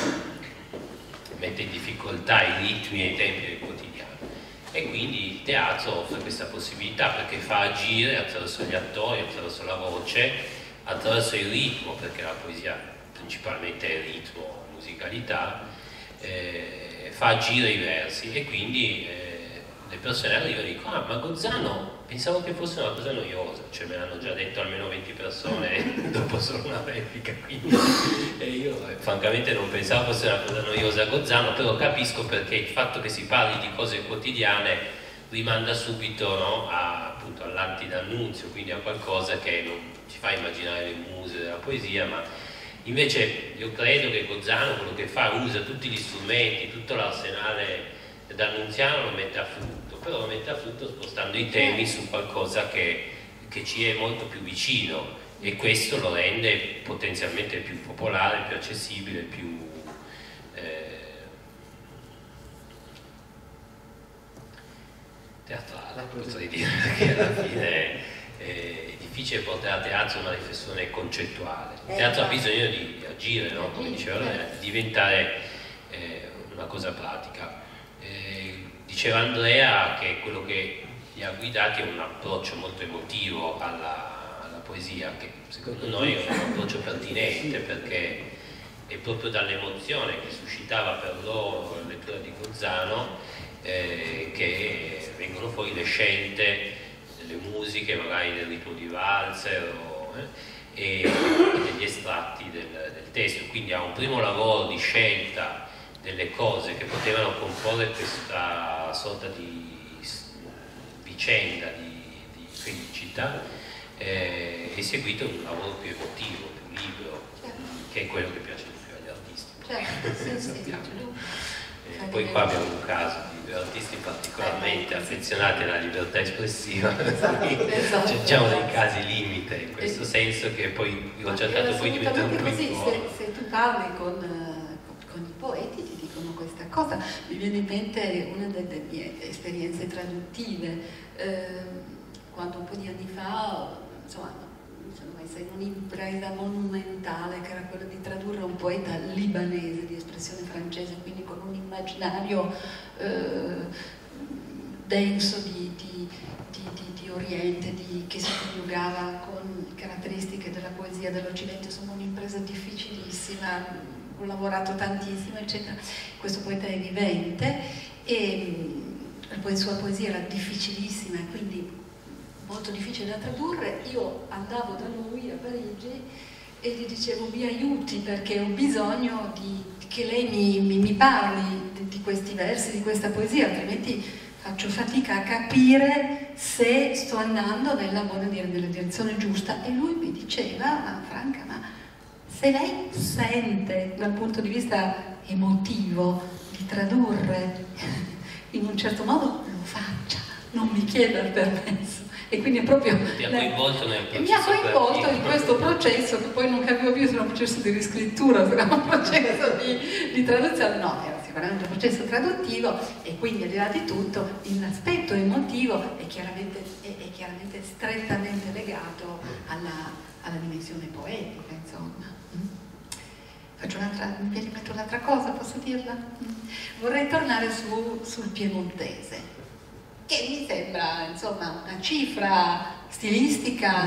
[SPEAKER 4] mette in difficoltà i ritmi e i tempi del quotidiano. E quindi il teatro offre questa possibilità perché fa agire attraverso gli attori, attraverso la voce, attraverso il ritmo, perché la poesia principalmente è il ritmo, musicalità, eh, fa agire i versi e quindi eh, le persone arrivano e dicono ah ma Gozzano pensavo che fosse una cosa noiosa, cioè me l'hanno già detto almeno venti persone dopo solo una replica, quindi e io eh, francamente non pensavo fosse una cosa noiosa Gozzano, però capisco perché il fatto che si parli di cose quotidiane rimanda subito, no, a appunto all'Antidannunzio, quindi a qualcosa che non ci fa immaginare le muse della poesia, ma invece io credo che Gozzano quello che fa, usa tutti gli strumenti, tutto l'arsenale d'annunziano, lo mette a frutto, però lo mette a frutto spostando i temi su qualcosa che, che ci è molto più vicino, e questo lo rende potenzialmente più popolare, più accessibile, più eh, teatrale, potrei dire, perché alla fine è difficile portare a teatro una riflessione concettuale. Il teatro ha bisogno di, di agire, no? Come diceva Lorena, di diventare eh, una cosa pratica. Eh, diceva Andrea che quello che li ha guidati è un approccio molto emotivo alla poesia, che secondo noi è un approccio pertinente, perché è proprio dall'emozione che suscitava per loro la lettura di Gozzano eh, che vengono fuori le scelte delle musiche, magari del ritmo di valzer o, eh, e, e degli estratti del, del testo. Quindi ha un primo lavoro di scelta delle cose che potevano comporre questa sorta di vicenda di, di felicità, Eh, eseguito un lavoro più emotivo, più libero, certo, che è quello che piace di più agli artisti.
[SPEAKER 2] Certo, sì, sì,
[SPEAKER 4] eh, poi qua abbiamo un caso di artisti particolarmente affezionati alla libertà espressiva, esatto, cerchiamo dei casi limite in questo eh, senso, che poi ho cercato poi di mettere un po'
[SPEAKER 2] così,
[SPEAKER 4] in
[SPEAKER 2] se, se tu parli con, con i poeti ti dicono questa cosa. Mi viene in mente una delle mie esperienze traduttive, eh, quando un po' di anni fa, insomma, mi sono messa in un'impresa monumentale che era quella di tradurre un poeta libanese di espressione francese, quindi con un immaginario eh, denso di, di, di, di, di Oriente, di, che si coniugava con caratteristiche della poesia dell'Occidente. Insomma, un'impresa difficilissima, ho lavorato tantissimo, eccetera. Questo poeta è vivente e la sua poesia era difficilissima e quindi molto difficile da tradurre. Io andavo da lui a Parigi e gli dicevo: mi aiuti, perché ho bisogno di, che lei mi, mi, mi parli di, di questi versi, di questa poesia, altrimenti faccio fatica a capire se sto andando nella buona nella direzione giusta. E lui mi diceva: ma Franca, ma se lei sente dal punto di vista emotivo di tradurre in un certo modo, lo faccia, non mi chieda il permesso. E quindi è proprio
[SPEAKER 4] ti ha coinvolto nel processo,
[SPEAKER 2] mi ha coinvolto in questo processo, che poi non capivo più se era un processo di riscrittura, se era un processo di, di traduzione. No, era sicuramente un processo traduttivo, e quindi al di là di tutto l'aspetto emotivo è chiaramente, è, è chiaramente strettamente legato alla, alla dimensione poetica, insomma. Faccio un'altra, mi viene in mente un'altra cosa, posso dirla? Vorrei tornare su, sul piemontese, che mi sembra, insomma, una cifra stilistica,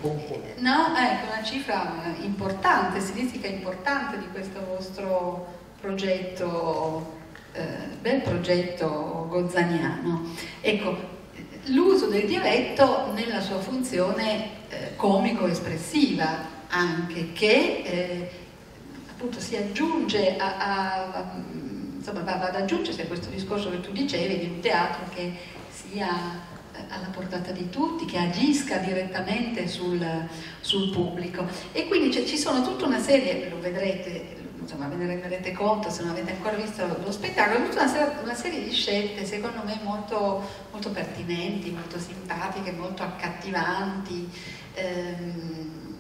[SPEAKER 2] no? Ecco, una cifra importante, stilistica importante di questo vostro progetto, eh, bel progetto gozzaniano. Ecco, l'uso del dialetto nella sua funzione eh, comico-espressiva anche, che eh, appunto si aggiunge a, a, a insomma, va, va ad aggiungersi a questo discorso che tu dicevi di un teatro che sia alla portata di tutti, che agisca direttamente sul, sul pubblico. E quindi ci sono tutta una serie, lo vedrete, insomma ve ne renderete conto se non avete ancora visto lo spettacolo, tutta una serie, una serie di scelte secondo me molto, molto pertinenti, molto simpatiche, molto accattivanti. Ehm,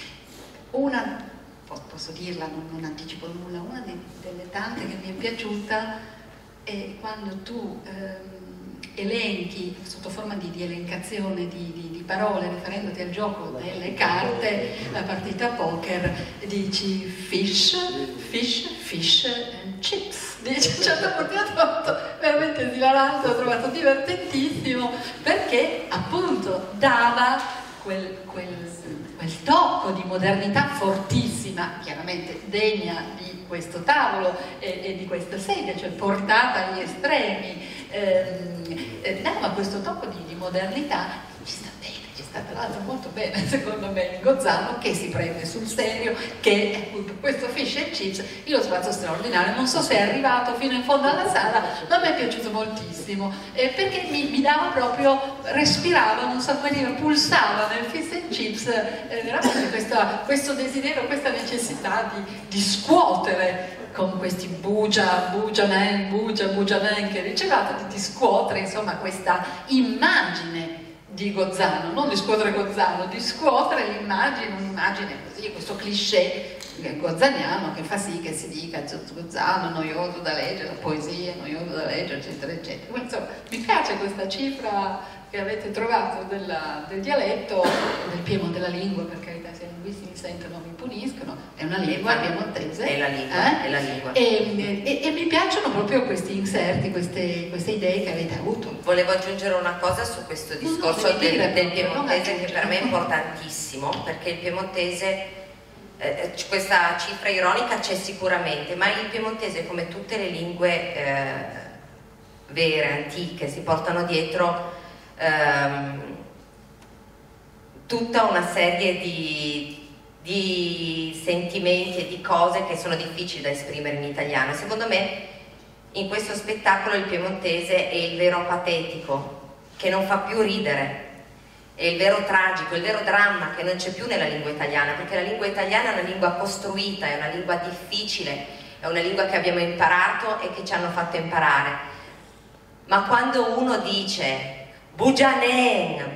[SPEAKER 2] una, posso dirla, non, non anticipo nulla, una di, delle tante che mi è piaciuta è quando tu ehm, elenchi sotto forma di, di elencazione di, di, di parole, riferendoti al gioco delle carte, la partita poker, dici fish, fish, fish and chips. Dici, a un certo punto ho trovato veramente esilarante, l'ho trovato divertentissimo, perché appunto dava quel, quel, quel tocco di modernità fortissima, chiaramente degna di questo tavolo e, e di questa sedia, cioè portata agli estremi. Ehm, eh, dava questo tocco di, di modernità. Ci sta bene, ci sta tra l'altro molto bene secondo me in Gozzano, che si prende sul serio, che appunto questo fish and chips io lo trovato straordinario, non so se è arrivato fino in fondo alla sala, ma mi è piaciuto moltissimo, eh, perché mi, mi dava proprio, respirava, non so come dire, pulsava nel fish and chips eh, veramente questa, questo desiderio, questa necessità di, di scuotere con questi bugia, bugianen, bugia, bugianen che ricevate, di scuotere insomma questa immagine di Gozzano, non di scuotere Gozzano, di scuotere l'immagine, un'immagine così, questo cliché gozzaniano che fa sì che si dica Gozzano, noioso da leggere, la poesia, noioso da leggere, eccetera, eccetera. Quindi, insomma, mi piace questa cifra che avete trovato della, del dialetto, del piemonte, della lingua, per carità, se i linguisti mi sentono mi puniscono, è una lingua piemontese.
[SPEAKER 3] È la lingua,
[SPEAKER 2] eh?
[SPEAKER 3] è la lingua.
[SPEAKER 2] E, e, e mi piacciono proprio questi inserti, queste, queste idee che avete avuto.
[SPEAKER 3] Volevo aggiungere una cosa su questo discorso
[SPEAKER 2] no,
[SPEAKER 3] del,
[SPEAKER 2] dire,
[SPEAKER 3] del piemontese, che per me è
[SPEAKER 2] aggiungere.
[SPEAKER 3] importantissimo, perché il piemontese, eh, questa cifra ironica c'è sicuramente, ma il piemontese, come tutte le lingue eh, vere, antiche, si portano dietro ehm, tutta una serie di, di sentimenti e di cose che sono difficili da esprimere in italiano. Secondo me in questo spettacolo il piemontese è il vero patetico, che non fa più ridere, è il vero tragico, il vero dramma che non c'è più nella lingua italiana, perché la lingua italiana è una lingua costruita, è una lingua difficile, è una lingua che abbiamo imparato e che ci hanno fatto imparare. Ma quando uno dice bugianen,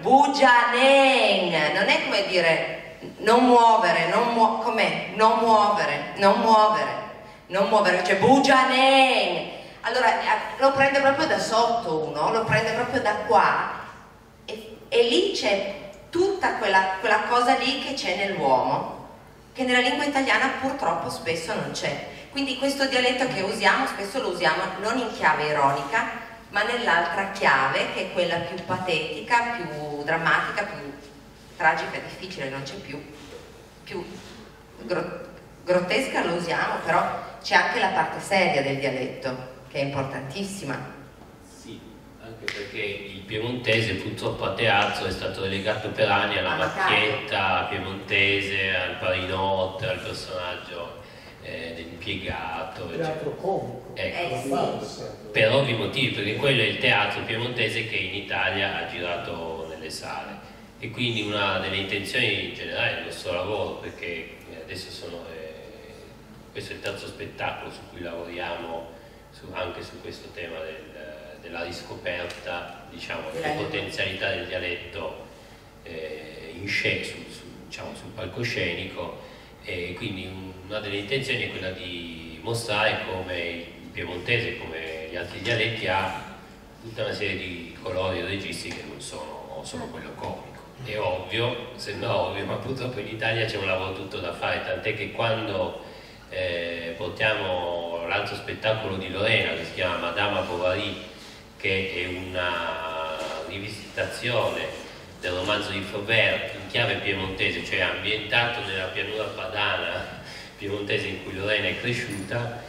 [SPEAKER 3] bugianen, non è come dire non muovere, non muo com'è? Non muovere, non muovere, non muovere, cioè bugianen. Allora lo prende proprio da sotto uno, lo prende proprio da qua e, e lì c'è tutta quella, quella cosa lì che c'è nell'uomo, che nella lingua italiana purtroppo spesso non c'è. Quindi questo dialetto che usiamo, spesso lo usiamo non in chiave ironica, ma nell'altra chiave, che è quella più patetica, più drammatica, più tragica, difficile, non c'è più, più gro grottesca lo usiamo, però c'è anche la parte seria del dialetto, che è importantissima.
[SPEAKER 4] Sì, anche perché il piemontese purtroppo a teatro è stato relegato per anni alla macchietta piemontese, al parinotto, al personaggio eh, dell'impiegato.
[SPEAKER 6] Teatro comico.
[SPEAKER 4] Ecco.
[SPEAKER 3] Eh, sì.
[SPEAKER 4] Per ovvi motivi, perché quello è il teatro piemontese che in Italia ha girato nelle sale. E quindi una delle intenzioni generali del nostro lavoro, perché adesso sono, eh, questo è il terzo spettacolo su cui lavoriamo, su, anche su questo tema del, della riscoperta, diciamo, delle potenzialità del dialetto eh, in scena, su, su, diciamo, sul palcoscenico, e quindi una delle intenzioni è quella di mostrare come il piemontese, come gli altri dialetti, ha tutta una serie di colori e registri che non sono solo quello comico. È ovvio, sembra ovvio, ma purtroppo in Italia c'è un lavoro tutto da fare, tant'è che quando eh, portiamo l'altro spettacolo di Lorena, che si chiama Madama Bovary, che è una rivisitazione del romanzo di Flaubert in chiave piemontese, cioè ambientato nella pianura padana piemontese in cui Lorena è cresciuta,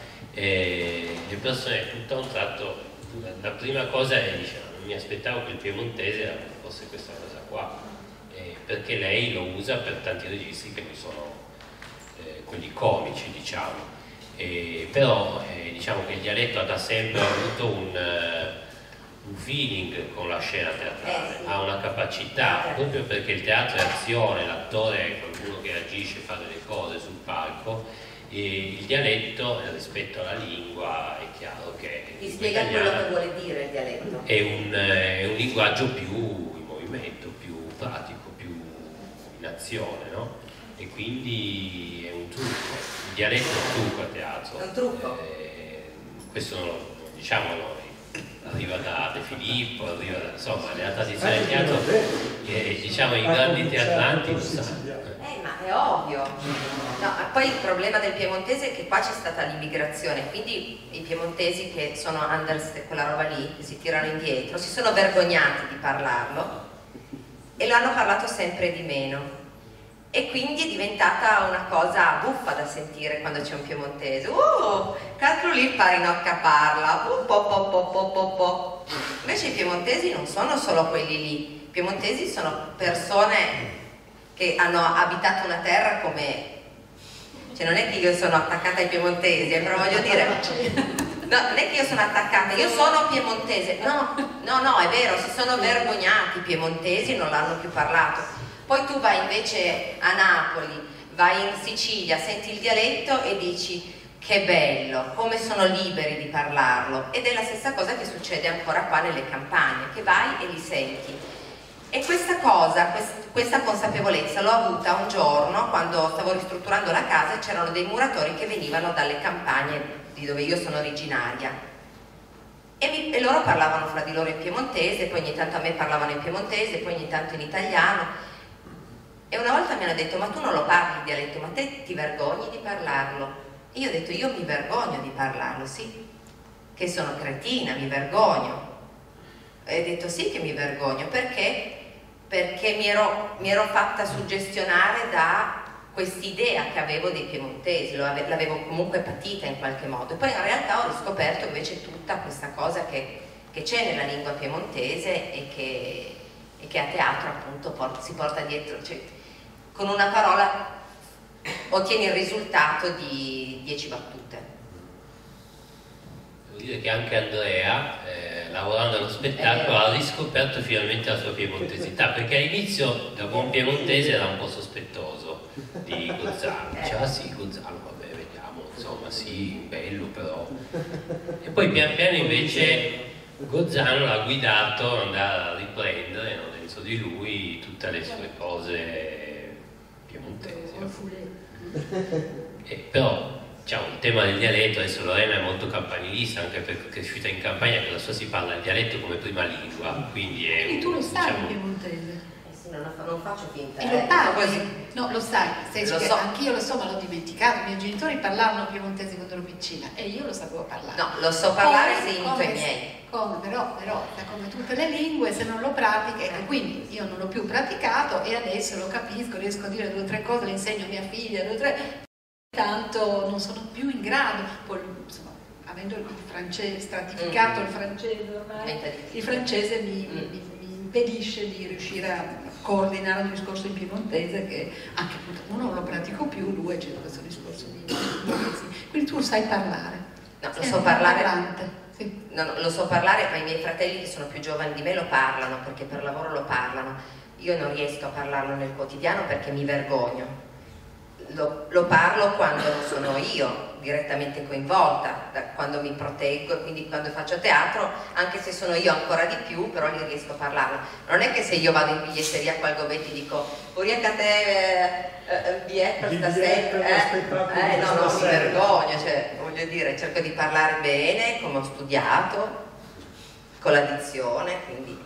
[SPEAKER 4] e le persone tutto a un tratto, la prima cosa è, diciamo, non mi aspettavo che il piemontese fosse questa cosa qua, perché lei lo usa per tanti registri che non sono eh, quelli comici, diciamo. E, però eh, diciamo che il dialetto ha da sempre avuto un, uh, un feeling con la scena teatrale,
[SPEAKER 3] eh, sì.
[SPEAKER 4] ha una capacità, proprio perché il teatro è azione, l'attore è qualcuno che agisce, fa delle cose sul palco, e il dialetto rispetto alla lingua è chiaro che
[SPEAKER 3] Ti spiega quello che vuole dire il dialetto.
[SPEAKER 4] È un, è un linguaggio più in movimento, più pratico, in azione, no? E quindi è un trucco, il dialetto è un trucco a teatro.
[SPEAKER 3] È un trucco.
[SPEAKER 4] Eh, questo non lo diciamo noi, arriva da De Filippo, arriva da, insomma, nella tradizione del teatro, che diciamo i grandi teatranti lo sanno.
[SPEAKER 3] Eh, ma è ovvio. No, poi il problema del piemontese è che qua c'è stata l'immigrazione, quindi i piemontesi che sono underst, quella roba lì, che si tirano indietro, si sono vergognati di parlarlo e lo hanno parlato sempre di meno. E quindi è diventata una cosa buffa da sentire quando c'è un piemontese. Uh, calcolo lì il Parinocca parla, uh, po, po, po, po, po, po. Invece i piemontesi non sono solo quelli lì, piemontesi sono persone che hanno abitato una terra come... Cioè non è che io sono attaccata ai piemontesi, eh, però voglio dire... No, non è che io sono attaccata, io sono piemontese. No, no, no, è vero, si sono vergognati i piemontesi, non l'hanno più parlato. Poi tu vai invece a Napoli, vai in Sicilia, senti il dialetto e dici che bello, come sono liberi di parlarlo. Ed è la stessa cosa che succede ancora qua nelle campagne, che vai e li senti. E questa cosa, quest- questa consapevolezza l'ho avuta un giorno quando stavo ristrutturando la casa e c'erano dei muratori che venivano dalle campagne di dove io sono originaria. E, mi, e loro parlavano fra di loro in piemontese, poi ogni tanto a me parlavano in piemontese, poi ogni tanto in italiano. E una volta mi hanno detto: ma tu non lo parli il dialetto, ma te ti vergogni di parlarlo? E io ho detto: io mi vergogno di parlarlo, sì, che sono cretina, mi vergogno. E ho detto sì che mi vergogno, perché? Perché mi ero, mi ero fatta suggestionare da quest'idea che avevo dei piemontesi, l'avevo comunque patita in qualche modo. E poi in realtà ho riscoperto invece tutta questa cosa che, che c'è nella lingua piemontese e che, e che a teatro appunto port, si porta dietro, cioè, con una parola ottieni il risultato di dieci battute.
[SPEAKER 4] Devo dire che anche Andrea, eh, lavorando allo spettacolo, ha riscoperto finalmente la sua piemontesità, perché all'inizio da buon piemontese era un po' sospettoso di Gozzano. Diceva: ah sì, Gozzano, vabbè, vediamo, insomma, sì, bello però. E poi pian piano invece Gozzano l'ha guidato ad andare a riprendere, no, dentro di lui tutte le sue cose piemontesi. E però, diciamo, il tema del dialetto, adesso Lorena è molto campanilista, anche perché è cresciuta in campagna, che la sua si parla il dialetto come prima lingua, quindi è...
[SPEAKER 2] Quindi tu lo sai,
[SPEAKER 4] diciamo,
[SPEAKER 2] il piemontese?
[SPEAKER 3] Eh sì, non, non faccio finta.
[SPEAKER 2] E lo
[SPEAKER 3] eh,
[SPEAKER 2] parli?
[SPEAKER 3] così.
[SPEAKER 2] No, lo sai, sai
[SPEAKER 3] Lo
[SPEAKER 2] che
[SPEAKER 3] so.
[SPEAKER 2] anch'io lo so, ma l'ho dimenticato. I miei genitori parlavano piemontese quando ero piccina e io lo sapevo parlare.
[SPEAKER 3] No, lo so parlare,
[SPEAKER 2] Come-
[SPEAKER 3] se imito
[SPEAKER 2] come-
[SPEAKER 3] i miei.
[SPEAKER 2] Come, però, però, come tutte le lingue, se non lo pratichi, e quindi io non l'ho più praticato e adesso lo capisco, riesco a dire due o tre cose, le insegno a mia figlia, due o tre, tanto non sono più in grado, poi insomma, avendo il francese stratificato,
[SPEAKER 3] Mm.
[SPEAKER 2] il francese ormai,
[SPEAKER 3] Diventa difficile.
[SPEAKER 2] il francese mi,
[SPEAKER 3] Mm.
[SPEAKER 2] mi- mi impedisce di riuscire a coordinare un discorso in piemontese che anche appunto uno non lo pratico più, due c'è questo discorso di piemontese. Quindi tu sai parlare.
[SPEAKER 3] No, lo
[SPEAKER 2] Sei
[SPEAKER 3] so
[SPEAKER 2] un
[SPEAKER 3] parlare.
[SPEAKER 2] parlante. Sì.
[SPEAKER 3] No, no, lo so parlare, ma i miei fratelli che sono più giovani di me lo parlano, perché per lavoro lo parlano. Io non riesco a parlarlo nel quotidiano perché mi vergogno. Lo, lo parlo quando non sono io direttamente coinvolta, da quando mi proteggo, quindi quando faccio teatro, anche se sono io ancora di più, però lì riesco a parlarlo. Non è che se io vado in biglietteria qua al Gobetti e dico "Uriaca a te eh, eh, biglietto stasera", eh, eh, no, no, mi vergogno, cioè, voglio dire, cerco di parlare bene, come ho studiato, con la dizione, quindi...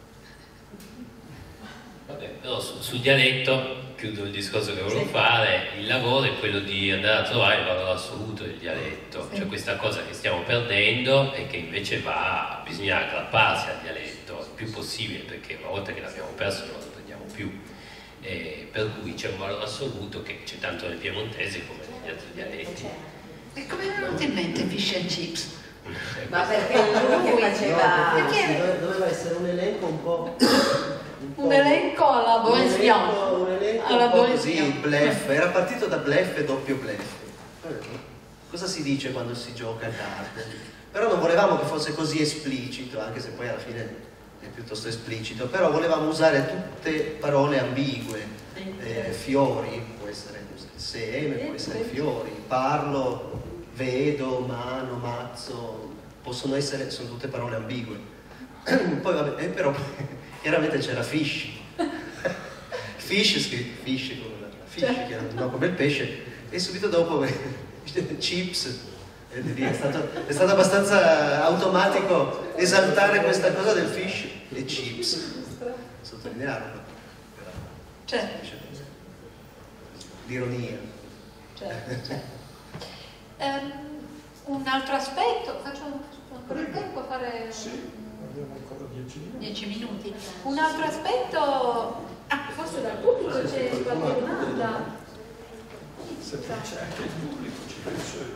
[SPEAKER 4] Vabbè, però su- sul dialetto, chiudo il discorso che volevo fare, il lavoro è quello di andare a trovare il valore assoluto del dialetto,
[SPEAKER 2] Sì.
[SPEAKER 4] cioè questa cosa che stiamo perdendo e che invece va, bisogna aggrapparsi al dialetto il più possibile, perché una volta che l'abbiamo perso non lo prendiamo più. E per cui c'è un valore assoluto che c'è tanto nel piemontese come negli altri dialetti.
[SPEAKER 2] E come è venuto in mente fish and chips?
[SPEAKER 4] E
[SPEAKER 3] Ma
[SPEAKER 4] questo-
[SPEAKER 3] perché lui che faceva...
[SPEAKER 5] No,
[SPEAKER 2] Perché-
[SPEAKER 5] sì, dove- doveva essere un elenco un po'... Un, po'-
[SPEAKER 2] Un elenco alla
[SPEAKER 5] un
[SPEAKER 2] Boris
[SPEAKER 5] elenco,
[SPEAKER 2] Vian.
[SPEAKER 5] un elenco
[SPEAKER 2] Alla
[SPEAKER 5] un po'
[SPEAKER 2] Boris
[SPEAKER 5] così,
[SPEAKER 2] Vian.
[SPEAKER 5] bluff, era partito da bluff e doppio bluff. Cosa si dice quando si gioca a carte? Però non volevamo che fosse così esplicito, anche se poi alla fine è piuttosto esplicito, però volevamo usare tutte parole ambigue, eh, fiori, può essere seme, può essere fiori, parlo, vedo, mano, mazzo, possono essere, sono tutte parole ambigue. Poi vabbè, eh, però chiaramente c'era fish, fish, scritto fish come la fish, chiaramente, no, come il pesce, e subito dopo chips. È, è, stato, è stato abbastanza automatico esaltare questa cosa del fish e chips, sottolinearlo.
[SPEAKER 2] Certo,
[SPEAKER 5] L'ironia.
[SPEAKER 2] certo, certo. Ehm, un altro aspetto, faccio ancora il tempo a fare
[SPEAKER 1] Abbiamo ancora dieci minuti.
[SPEAKER 2] dieci minuti. Un altro aspetto, ah, forse dal pubblico c'è qualche domanda.
[SPEAKER 1] Se poi c'è anche il pubblico, ci penso io.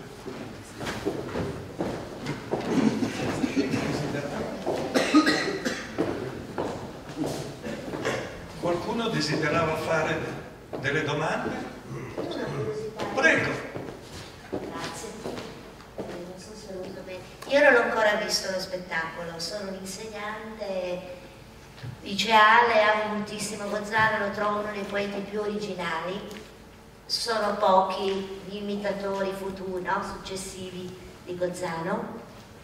[SPEAKER 1] qualcuno desiderava fare delle domande?
[SPEAKER 6] Una curiosità.
[SPEAKER 1] Prego.
[SPEAKER 6] Grazie. Eh, non so se ho avuto bene. Io non ho ancora visto lo spettacolo, sono un insegnante liceale, amo moltissimo Gozzano, lo trovo uno dei poeti più originali. Sono pochi gli imitatori futuri, no? Successivi di Gozzano,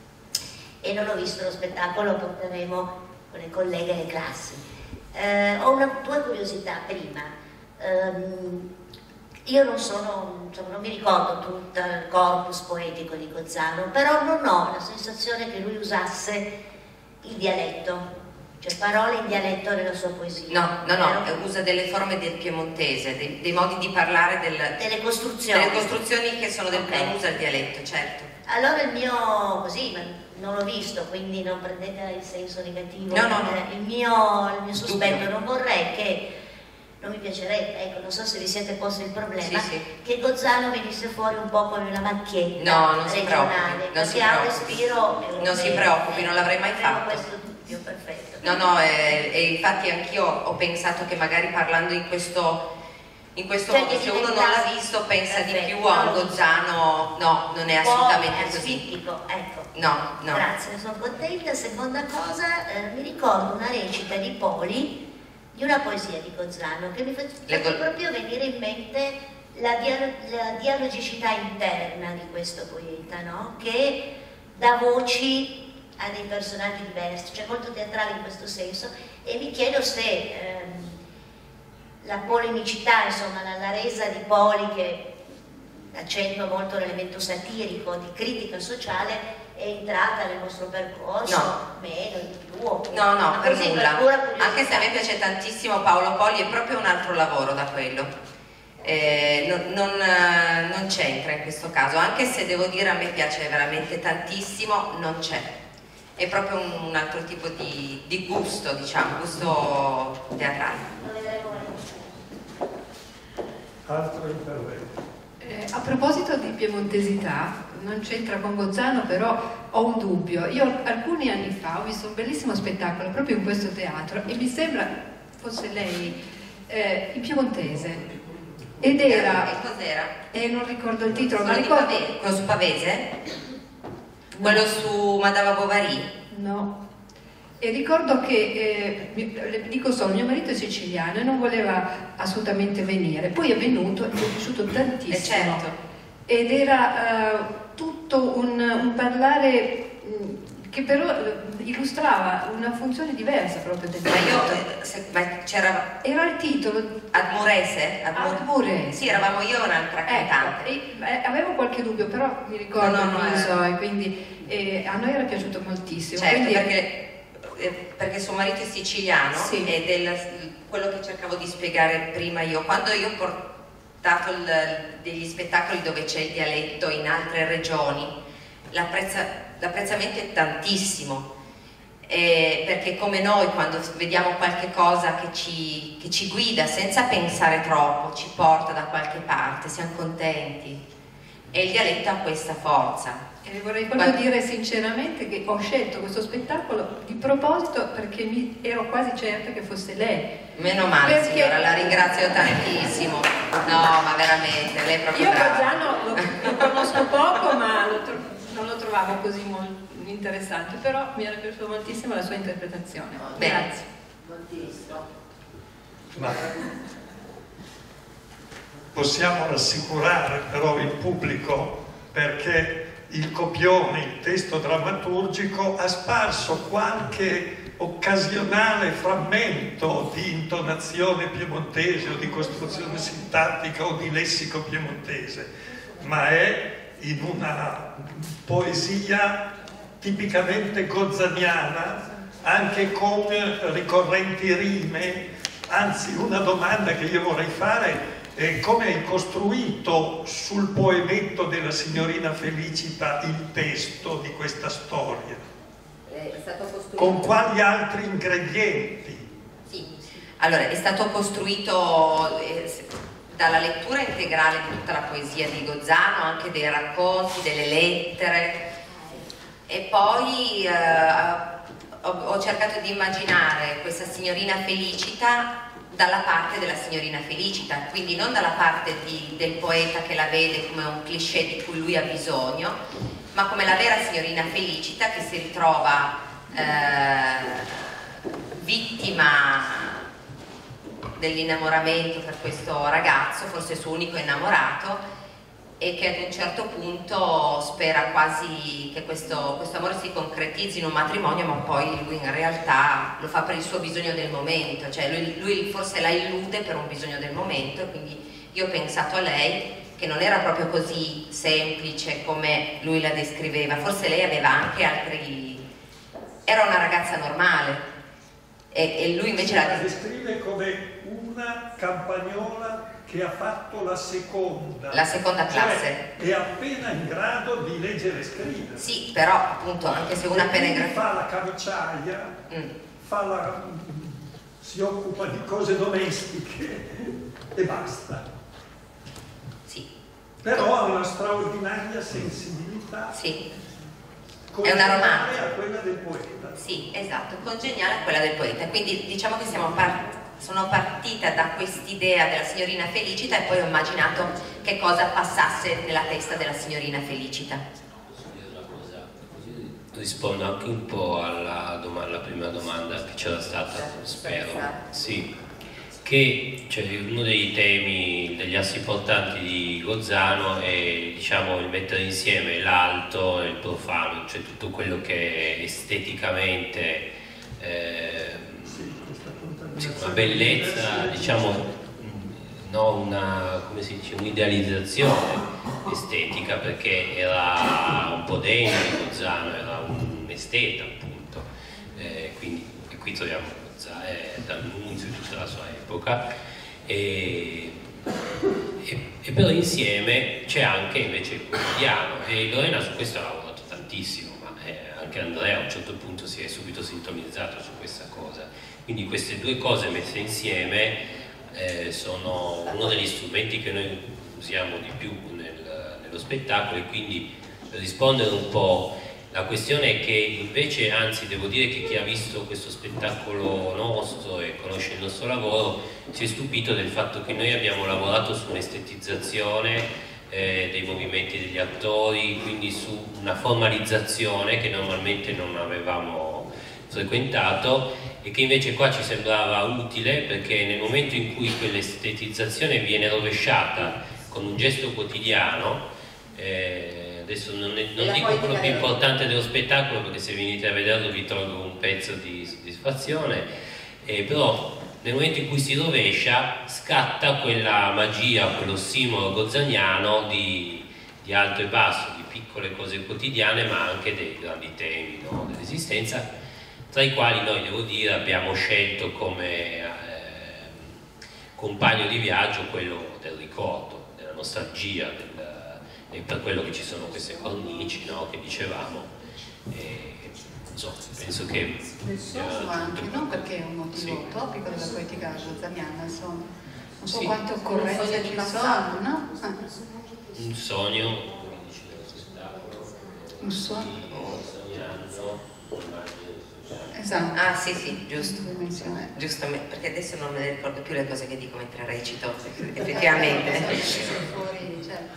[SPEAKER 6] e non ho visto lo spettacolo, lo porteremo con le colleghe e le classi. Eh, ho una, due curiosità. Prima, ehm, io non sono, insomma, non mi ricordo tutto il corpus poetico di Gozzano, però non ho la sensazione che lui usasse il dialetto, cioè parole in dialetto nella sua poesia.
[SPEAKER 3] No, no, no, vero? Usa delle forme del piemontese, dei, dei modi di parlare, del,
[SPEAKER 6] delle costruzioni.
[SPEAKER 3] delle costruzioni che sono del
[SPEAKER 6] Okay.
[SPEAKER 3] non usa il dialetto, certo.
[SPEAKER 6] Allora il mio, così, ma non l'ho visto, quindi non prendetela in senso negativo.
[SPEAKER 3] No, no, no.
[SPEAKER 6] Il mio, il mio sospetto,
[SPEAKER 3] Dubbio.
[SPEAKER 6] non vorrei che, non mi piacerebbe, ecco, non so se vi siete posti il problema,
[SPEAKER 3] Sì, sì.
[SPEAKER 6] che Gozzano venisse fuori un po' come una macchietta
[SPEAKER 3] No, non si
[SPEAKER 6] regionale,
[SPEAKER 3] preoccupi, non si
[SPEAKER 6] perché ha un
[SPEAKER 3] preoccupi.
[SPEAKER 6] respiro
[SPEAKER 3] Non
[SPEAKER 6] europeo.
[SPEAKER 3] si preoccupi, non l'avrei mai
[SPEAKER 6] Avevo
[SPEAKER 3] fatto.
[SPEAKER 6] questo dubbio, perfetto.
[SPEAKER 3] No, no, e, e infatti anch'io ho pensato che magari parlando in questo, in questo
[SPEAKER 6] Cioè,
[SPEAKER 3] modo,
[SPEAKER 6] che
[SPEAKER 3] se uno non l'ha
[SPEAKER 6] diventasse-
[SPEAKER 3] visto pensa di
[SPEAKER 6] Perfetto,
[SPEAKER 3] più a un
[SPEAKER 6] no,
[SPEAKER 3] Gozzano, no, non è
[SPEAKER 6] Un po'
[SPEAKER 3] assolutamente così.
[SPEAKER 6] asfittico, ecco.
[SPEAKER 3] No, no.
[SPEAKER 6] Grazie, ne sono contenta. Seconda cosa, eh, mi ricordo una recita di Poli di una poesia di Gozzano che mi fa
[SPEAKER 3] Leggo-
[SPEAKER 6] proprio venire in mente la, dia- la dialogicità interna di questo poeta, no? Che dà voci a dei personaggi diversi, cioè molto teatrale in questo senso, e mi chiedo se ehm, la polemicità, insomma, la, la resa di Poli, che accentua molto l'elemento satirico, di critica sociale, è entrata nel nostro percorso,
[SPEAKER 3] No.
[SPEAKER 6] meno, di più, o
[SPEAKER 3] No, no,
[SPEAKER 6] ma
[SPEAKER 3] per
[SPEAKER 6] così,
[SPEAKER 3] nulla.
[SPEAKER 6] pura curiosità.
[SPEAKER 3] Anche se a me piace tantissimo Paolo Poli, è proprio un altro lavoro da quello. Eh, non non, eh, non c'entra in questo caso, anche se devo dire a me piace veramente tantissimo, non c'è. È proprio un, un altro tipo di, di gusto, diciamo, gusto teatrale.
[SPEAKER 6] Lo vedremo.
[SPEAKER 1] Altro intervento.
[SPEAKER 2] Eh, a proposito di piemontesità, non c'entra con Gozzano, però ho un dubbio. Io alcuni anni fa ho visto un bellissimo spettacolo proprio in questo teatro e mi sembra fosse lei eh, in piemontese. Ed era,
[SPEAKER 3] E cos'era?
[SPEAKER 2] e non ricordo il titolo, ma
[SPEAKER 3] Quello, di
[SPEAKER 2] ricordo...
[SPEAKER 3] Pave- quello su Pavese? Quello su Madama Bovary?
[SPEAKER 2] No. E ricordo che, eh, mi- le dico solo, mio marito è siciliano e non voleva assolutamente venire. Poi è venuto e mi è piaciuto tantissimo.
[SPEAKER 3] Eh, certo.
[SPEAKER 2] Ed era eh, tutto un, un parlare mh, che però eh, illustrava una funzione diversa proprio del
[SPEAKER 3] Ma io,
[SPEAKER 2] teatro.
[SPEAKER 3] eh, se- ma c'era
[SPEAKER 2] Era il titolo
[SPEAKER 3] Admurese? Admur-
[SPEAKER 2] Admurese.
[SPEAKER 3] Sì, eravamo io e un'altra
[SPEAKER 2] Ecco,
[SPEAKER 3] cantante.
[SPEAKER 2] e, eh, avevo qualche dubbio, però mi ricordo
[SPEAKER 3] No, no, no,
[SPEAKER 2] il viso
[SPEAKER 3] eh.
[SPEAKER 2] e quindi eh, a noi era piaciuto moltissimo.
[SPEAKER 3] Certo,
[SPEAKER 2] quindi,
[SPEAKER 3] perché, eh, perché suo marito è siciliano
[SPEAKER 2] Sì.
[SPEAKER 3] ed è il- quello che cercavo di spiegare prima io. Quando io ho portato il- degli spettacoli dove c'è il dialetto in altre regioni, l'apprezza- l'apprezzamento è tantissimo. Eh, perché come noi quando vediamo qualche cosa che ci, che ci guida senza pensare troppo, ci porta da qualche parte, siamo contenti, e il dialetto ha questa forza.
[SPEAKER 2] E vorrei proprio
[SPEAKER 3] Guarda-
[SPEAKER 2] dire sinceramente che ho scelto questo spettacolo di proposito perché mi ero quasi certa che fosse lei.
[SPEAKER 3] Meno male,
[SPEAKER 2] Perché-
[SPEAKER 3] signora, la ringrazio tantissimo. No, ma veramente, lei è proprio
[SPEAKER 2] Io
[SPEAKER 3] brava.
[SPEAKER 2] Gozzano lo, lo conosco poco, ma lo tro- non lo trovavo così molto interessante, però mi era piaciuta moltissimo la sua interpretazione.
[SPEAKER 3] Bene.
[SPEAKER 2] Grazie.
[SPEAKER 1] Ma possiamo rassicurare però il pubblico, perché il copione, il testo drammaturgico ha sparso qualche occasionale frammento di intonazione piemontese o di costruzione sintattica o di lessico piemontese, ma è in una poesia tipicamente gozzaniana, anche con ricorrenti rime. Anzi, una domanda che io vorrei fare è: come hai costruito sul poemetto della signorina Felicita il testo di questa storia?
[SPEAKER 3] È stato costruito...
[SPEAKER 1] Con quali altri ingredienti?
[SPEAKER 3] Sì. Allora, è stato costruito eh, se- dalla lettura integrale di tutta la poesia di Gozzano, anche dei racconti, delle lettere, e poi eh, ho, ho cercato di immaginare questa signorina Felicita dalla parte della signorina Felicita, quindi non dalla parte di, del poeta che la vede come un cliché di cui lui ha bisogno, ma come la vera signorina Felicita che si ritrova eh, vittima dell'innamoramento per questo ragazzo, forse il suo unico innamorato, e che ad un certo punto spera quasi che questo, questo amore si concretizzi in un matrimonio, ma poi lui in realtà lo fa per il suo bisogno del momento, cioè lui, lui forse la illude per un bisogno del momento, quindi io ho pensato a lei che non era proprio così semplice come lui la descriveva, forse lei aveva anche altri... era una ragazza normale e, e lui invece
[SPEAKER 1] la
[SPEAKER 3] la
[SPEAKER 1] descrive come una campagnola che ha fatto la seconda
[SPEAKER 3] la seconda classe,
[SPEAKER 1] cioè è appena in grado di leggere e scrivere.
[SPEAKER 3] Sì, però appunto anche se una appena in grado
[SPEAKER 1] fa la camiciaia,
[SPEAKER 3] mm.
[SPEAKER 1] fa la... si occupa di cose domestiche e basta.
[SPEAKER 3] Sì.
[SPEAKER 1] Però ha una straordinaria sensibilità.
[SPEAKER 3] Sì. È una romanza.
[SPEAKER 1] A quella del poeta.
[SPEAKER 3] Sì, esatto, congeniale a quella del poeta. Quindi diciamo che siamo partiti. Sono partita da quest'idea della signorina Felicita e poi ho immaginato che cosa passasse nella testa della signorina Felicita.
[SPEAKER 4] Posso dire una cosa? Così rispondo anche un po' alla, doma alla prima domanda che c'era stata, spero. Sì, che cioè, uno dei temi, degli assi portanti di Gozzano è, diciamo, il mettere insieme l'alto e il profano, cioè tutto quello che è esteticamente eh, una bellezza, diciamo, no, una, come si dice, un'idealizzazione estetica, perché era un po' degno di Gozzano, era un esteta appunto, eh, quindi e qui troviamo Gozzano, eh, D'Annunzio e tutta la sua epoca, e, e, e però insieme c'è anche invece il quotidiano, e Lorena su questo ha lavorato tantissimo, ma eh, anche Andrea a un certo punto si è subito sintonizzato su questa cosa. Quindi queste due cose messe insieme eh, sono uno degli strumenti che noi usiamo di più nel, nello spettacolo, e quindi per rispondere un po', la questione è che invece, anzi devo dire che chi ha visto questo spettacolo nostro e conosce il nostro lavoro si è stupito del fatto che noi abbiamo lavorato su un'estetizzazione eh, dei movimenti degli attori, quindi su una formalizzazione che normalmente non avevamo frequentato, e che invece qua ci sembrava utile, perché nel momento in cui quell'estetizzazione viene rovesciata con un gesto quotidiano, eh, adesso non, è, non dico quello più importante dello spettacolo, perché se venite a vederlo vi tolgo un pezzo di soddisfazione, eh, però nel momento in cui si rovescia scatta quella magia, quello simbolo gozzaniano di, di alto e basso, di piccole cose quotidiane, ma anche dei grandi temi, no, dell'esistenza, tra i quali noi, devo dire, abbiamo scelto come eh, compagno di viaggio quello del ricordo, della nostalgia, del, e per quello che ci sono queste cornici, no, che dicevamo. E, insomma, penso che...
[SPEAKER 2] Solo anche, non perché è un motivo sì. utopico della poetica gozzaniana, insomma. Non so sì. quante occorrenze ci sono, no? Ah.
[SPEAKER 4] Un sogno, come dice nello spettacolo.
[SPEAKER 2] Un sogno.
[SPEAKER 4] Sognando,
[SPEAKER 2] esatto.
[SPEAKER 3] Ah sì sì, giusto, giustamente, perché adesso non me ne ricordo più le cose che dico mentre recito, effettivamente.
[SPEAKER 2] Fuori, certo.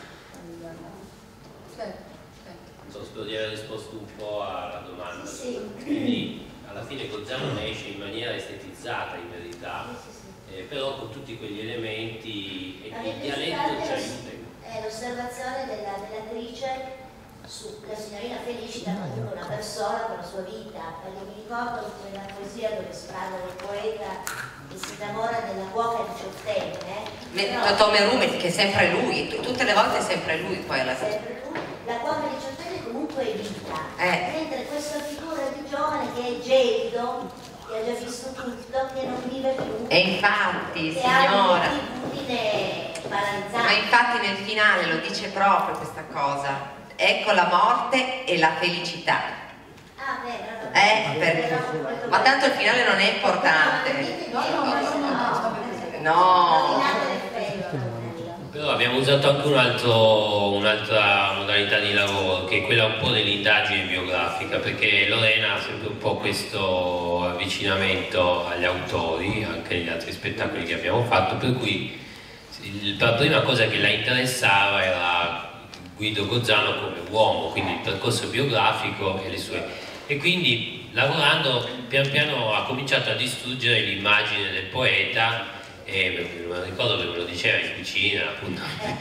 [SPEAKER 4] Spero di aver risposto un po' alla domanda.
[SPEAKER 6] Sì.
[SPEAKER 4] Quindi alla fine Gozzano ne esce in maniera estetizzata in verità, eh, però con tutti quegli elementi, e il dialetto ci aiuta.
[SPEAKER 6] È l'osservazione dell'attrice sulla signorina Felicita, comunque una persona con la sua vita, perché mi ricordo quella poesia dove si parla del poeta che si innamora della cuoca diciottenne.
[SPEAKER 3] Totò Merume, che è sempre lui, tutte le volte è sempre lui poi alla fine.
[SPEAKER 6] Sempre lui, la cuoca diciottenne comunque è vita,
[SPEAKER 3] eh.
[SPEAKER 6] mentre questa figura di giovane che è gelido, che ha già visto tutto, che non vive più.
[SPEAKER 3] E infatti,
[SPEAKER 6] che
[SPEAKER 3] signora.
[SPEAKER 6] Ha un'attitudine paralizzante.
[SPEAKER 3] Ma infatti nel finale lo dice proprio questa cosa. Ecco la morte e la felicità.
[SPEAKER 6] Ah, beh, no, no,
[SPEAKER 3] eh, per... Ma tanto il finale non è importante.
[SPEAKER 6] No, no, no, no,
[SPEAKER 3] no.
[SPEAKER 4] Però Però abbiamo usato anche un altro, un'altra modalità di lavoro, che è quella un po' dell'indagine biografica, perché Lorena ha sempre un po' questo avvicinamento agli autori, anche negli altri spettacoli che abbiamo fatto, per cui la prima cosa che la interessava era Guido Gozzano come uomo, quindi il percorso biografico e le sue... E quindi lavorando pian piano ha cominciato a distruggere l'immagine del poeta. E me lo ricordo che me lo diceva in cucina, appunto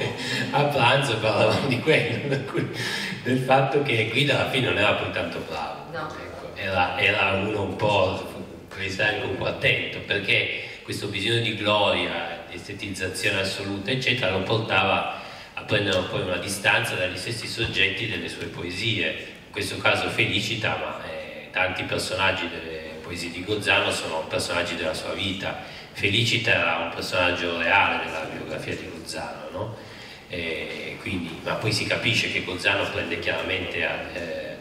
[SPEAKER 4] a pranzo parlavamo di quello, del fatto che Guido alla fine non era poi tanto bravo, no. Ecco, era, era uno un po', devi stare anche un po' attento, perché questo bisogno di gloria, di estetizzazione assoluta eccetera lo portava a prendere poi una distanza dagli stessi soggetti delle sue poesie, in questo caso Felicita, ma eh, tanti personaggi delle poesie di Gozzano sono personaggi della sua vita. Felicita era un personaggio reale della biografia di Gozzano, no? E quindi, ma poi si capisce che Gozzano prende chiaramente a, eh,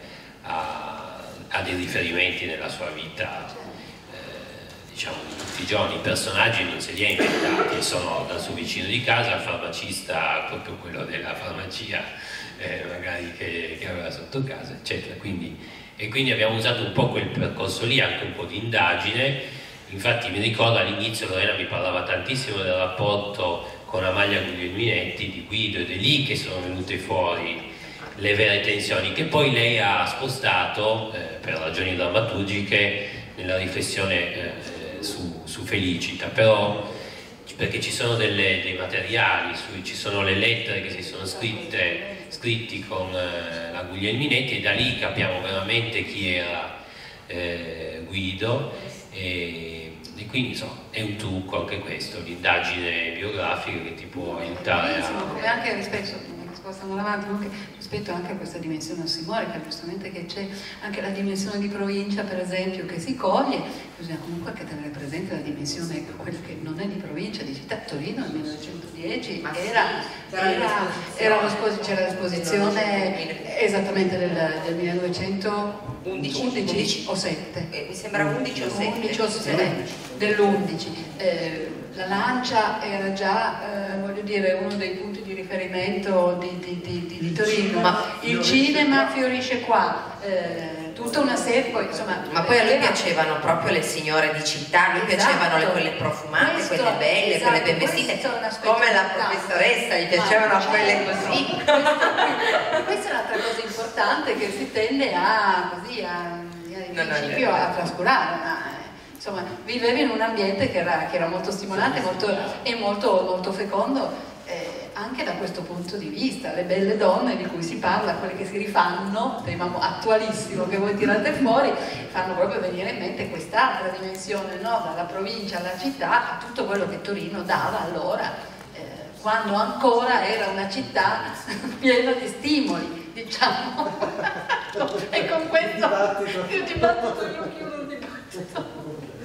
[SPEAKER 4] a, a dei riferimenti nella sua vita, eh, diciamo di tutti i giorni. I personaggi non se li ha inventati, sono dal suo vicino di casa al farmacista, proprio quello della farmacia, eh, magari che, che aveva sotto casa, eccetera. Quindi, e quindi abbiamo usato un po' quel percorso lì, anche un po' di indagine. Infatti mi ricordo all'inizio Lorena mi parlava tantissimo del rapporto con Amalia Guglielminetti, di Guido, ed è lì che sono venute fuori le vere tensioni, che poi lei ha spostato eh, per ragioni drammaturgiche nella riflessione eh, su, su Felicita, però perché ci sono delle, dei materiali, su, ci sono le lettere che si sono scritte scritti con eh, la Guglielminetti, e da lì capiamo veramente chi era eh, Guido. E, e quindi insomma è un trucco anche questo, l'indagine biografica che ti può aiutare a...
[SPEAKER 2] Come anche rispetto, spostando avanti, anche rispetto anche a questa dimensione simbolica, giustamente che c'è anche la dimensione di provincia per esempio che si coglie, bisogna comunque anche tenere presente la dimensione, quella che non è di provincia, di città. Torino nel millenovecentodieci
[SPEAKER 3] Ma
[SPEAKER 2] era,
[SPEAKER 3] sì,
[SPEAKER 2] era, era c'era l'esposizione esattamente del, del millenovecentoundici o sette,
[SPEAKER 3] eh, mi sembra undici o sette,
[SPEAKER 2] undici o sette dell'undici. Eh, la Lancia era già, eh, voglio dire, uno dei punti di riferimento di, di, di, di, di Torino, ma il cinema fiorisce qua, eh, tutta una serie, poi, insomma,
[SPEAKER 3] ma poi a lui
[SPEAKER 2] era...
[SPEAKER 3] piacevano proprio le signore di città, a lui
[SPEAKER 2] esatto.
[SPEAKER 3] piacevano le, quelle profumate,
[SPEAKER 2] questo,
[SPEAKER 3] quelle belle,
[SPEAKER 2] esatto,
[SPEAKER 3] quelle ben vestite, come la professoressa, gli piacevano
[SPEAKER 2] ma
[SPEAKER 3] quelle
[SPEAKER 2] certo,
[SPEAKER 3] così.
[SPEAKER 2] Questa, questa è un'altra cosa importante che si tende a, così, a, a,
[SPEAKER 3] no,
[SPEAKER 2] principio
[SPEAKER 3] no, no.
[SPEAKER 2] a trascurare. Ma, insomma, viveva in un ambiente che era, che era molto stimolante molto, e molto, molto fecondo, eh, anche da questo punto di vista. Le belle donne di cui si parla, quelle che si rifanno, tema attualissimo che voi tirate fuori, fanno proprio venire in mente quest'altra dimensione, no? Dalla provincia alla città, a tutto quello che Torino dava allora, eh, quando ancora era una città piena di stimoli, diciamo. E con questo il dibattito io chiudo il dibattito.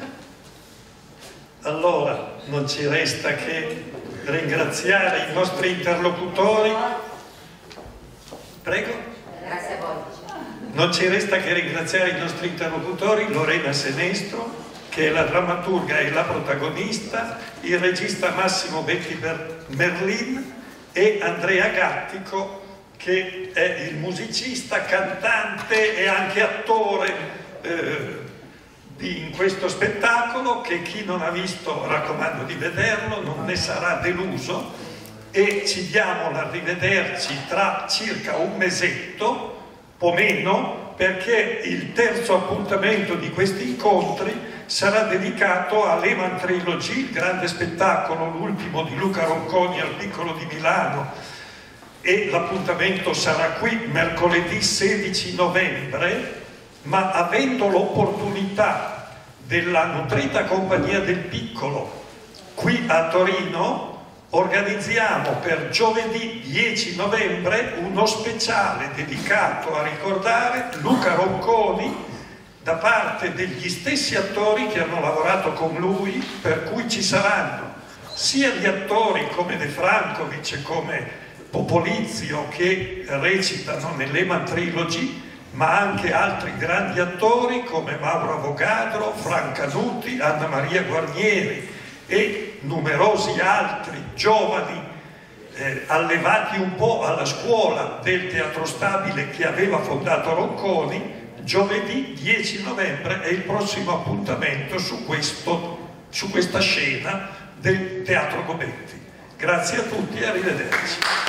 [SPEAKER 1] Allora, non ci resta che ringraziare i nostri interlocutori. Prego.
[SPEAKER 3] Grazie a voi.
[SPEAKER 1] Non ci resta che ringraziare i nostri interlocutori, Lorena Senestro, che è la drammaturga e la protagonista, il regista Massimo Betti Merlin e Andrea Gattico, che è il musicista, cantante e anche attore eh, in questo spettacolo, che chi non ha visto raccomando di vederlo, non ne sarà deluso, e ci diamo l'arrivederci tra circa un mesetto o meno, perché il terzo appuntamento di questi incontri sarà dedicato all'Eman Trilogy, il grande spettacolo, l'ultimo di Luca Ronconi al Piccolo di Milano, e l'appuntamento sarà qui mercoledì sedici novembre. Ma avendo l'opportunità della nutrita compagnia del Piccolo qui a Torino, organizziamo per giovedì dieci novembre uno speciale dedicato a ricordare Luca Ronconi da parte degli stessi attori che hanno lavorato con lui, per cui ci saranno sia gli attori come De Francovic e come Popolizio che recitano nell'Eman Trilogy, ma anche altri grandi attori come Mauro Avogadro, Franca Nuti, Anna Maria Guarnieri e numerosi altri giovani eh, allevati un po' alla scuola del Teatro Stabile che aveva fondato Ronconi, giovedì dieci novembre è il prossimo appuntamento su, questo, su questa scena del Teatro Gobetti. Grazie a tutti e arrivederci.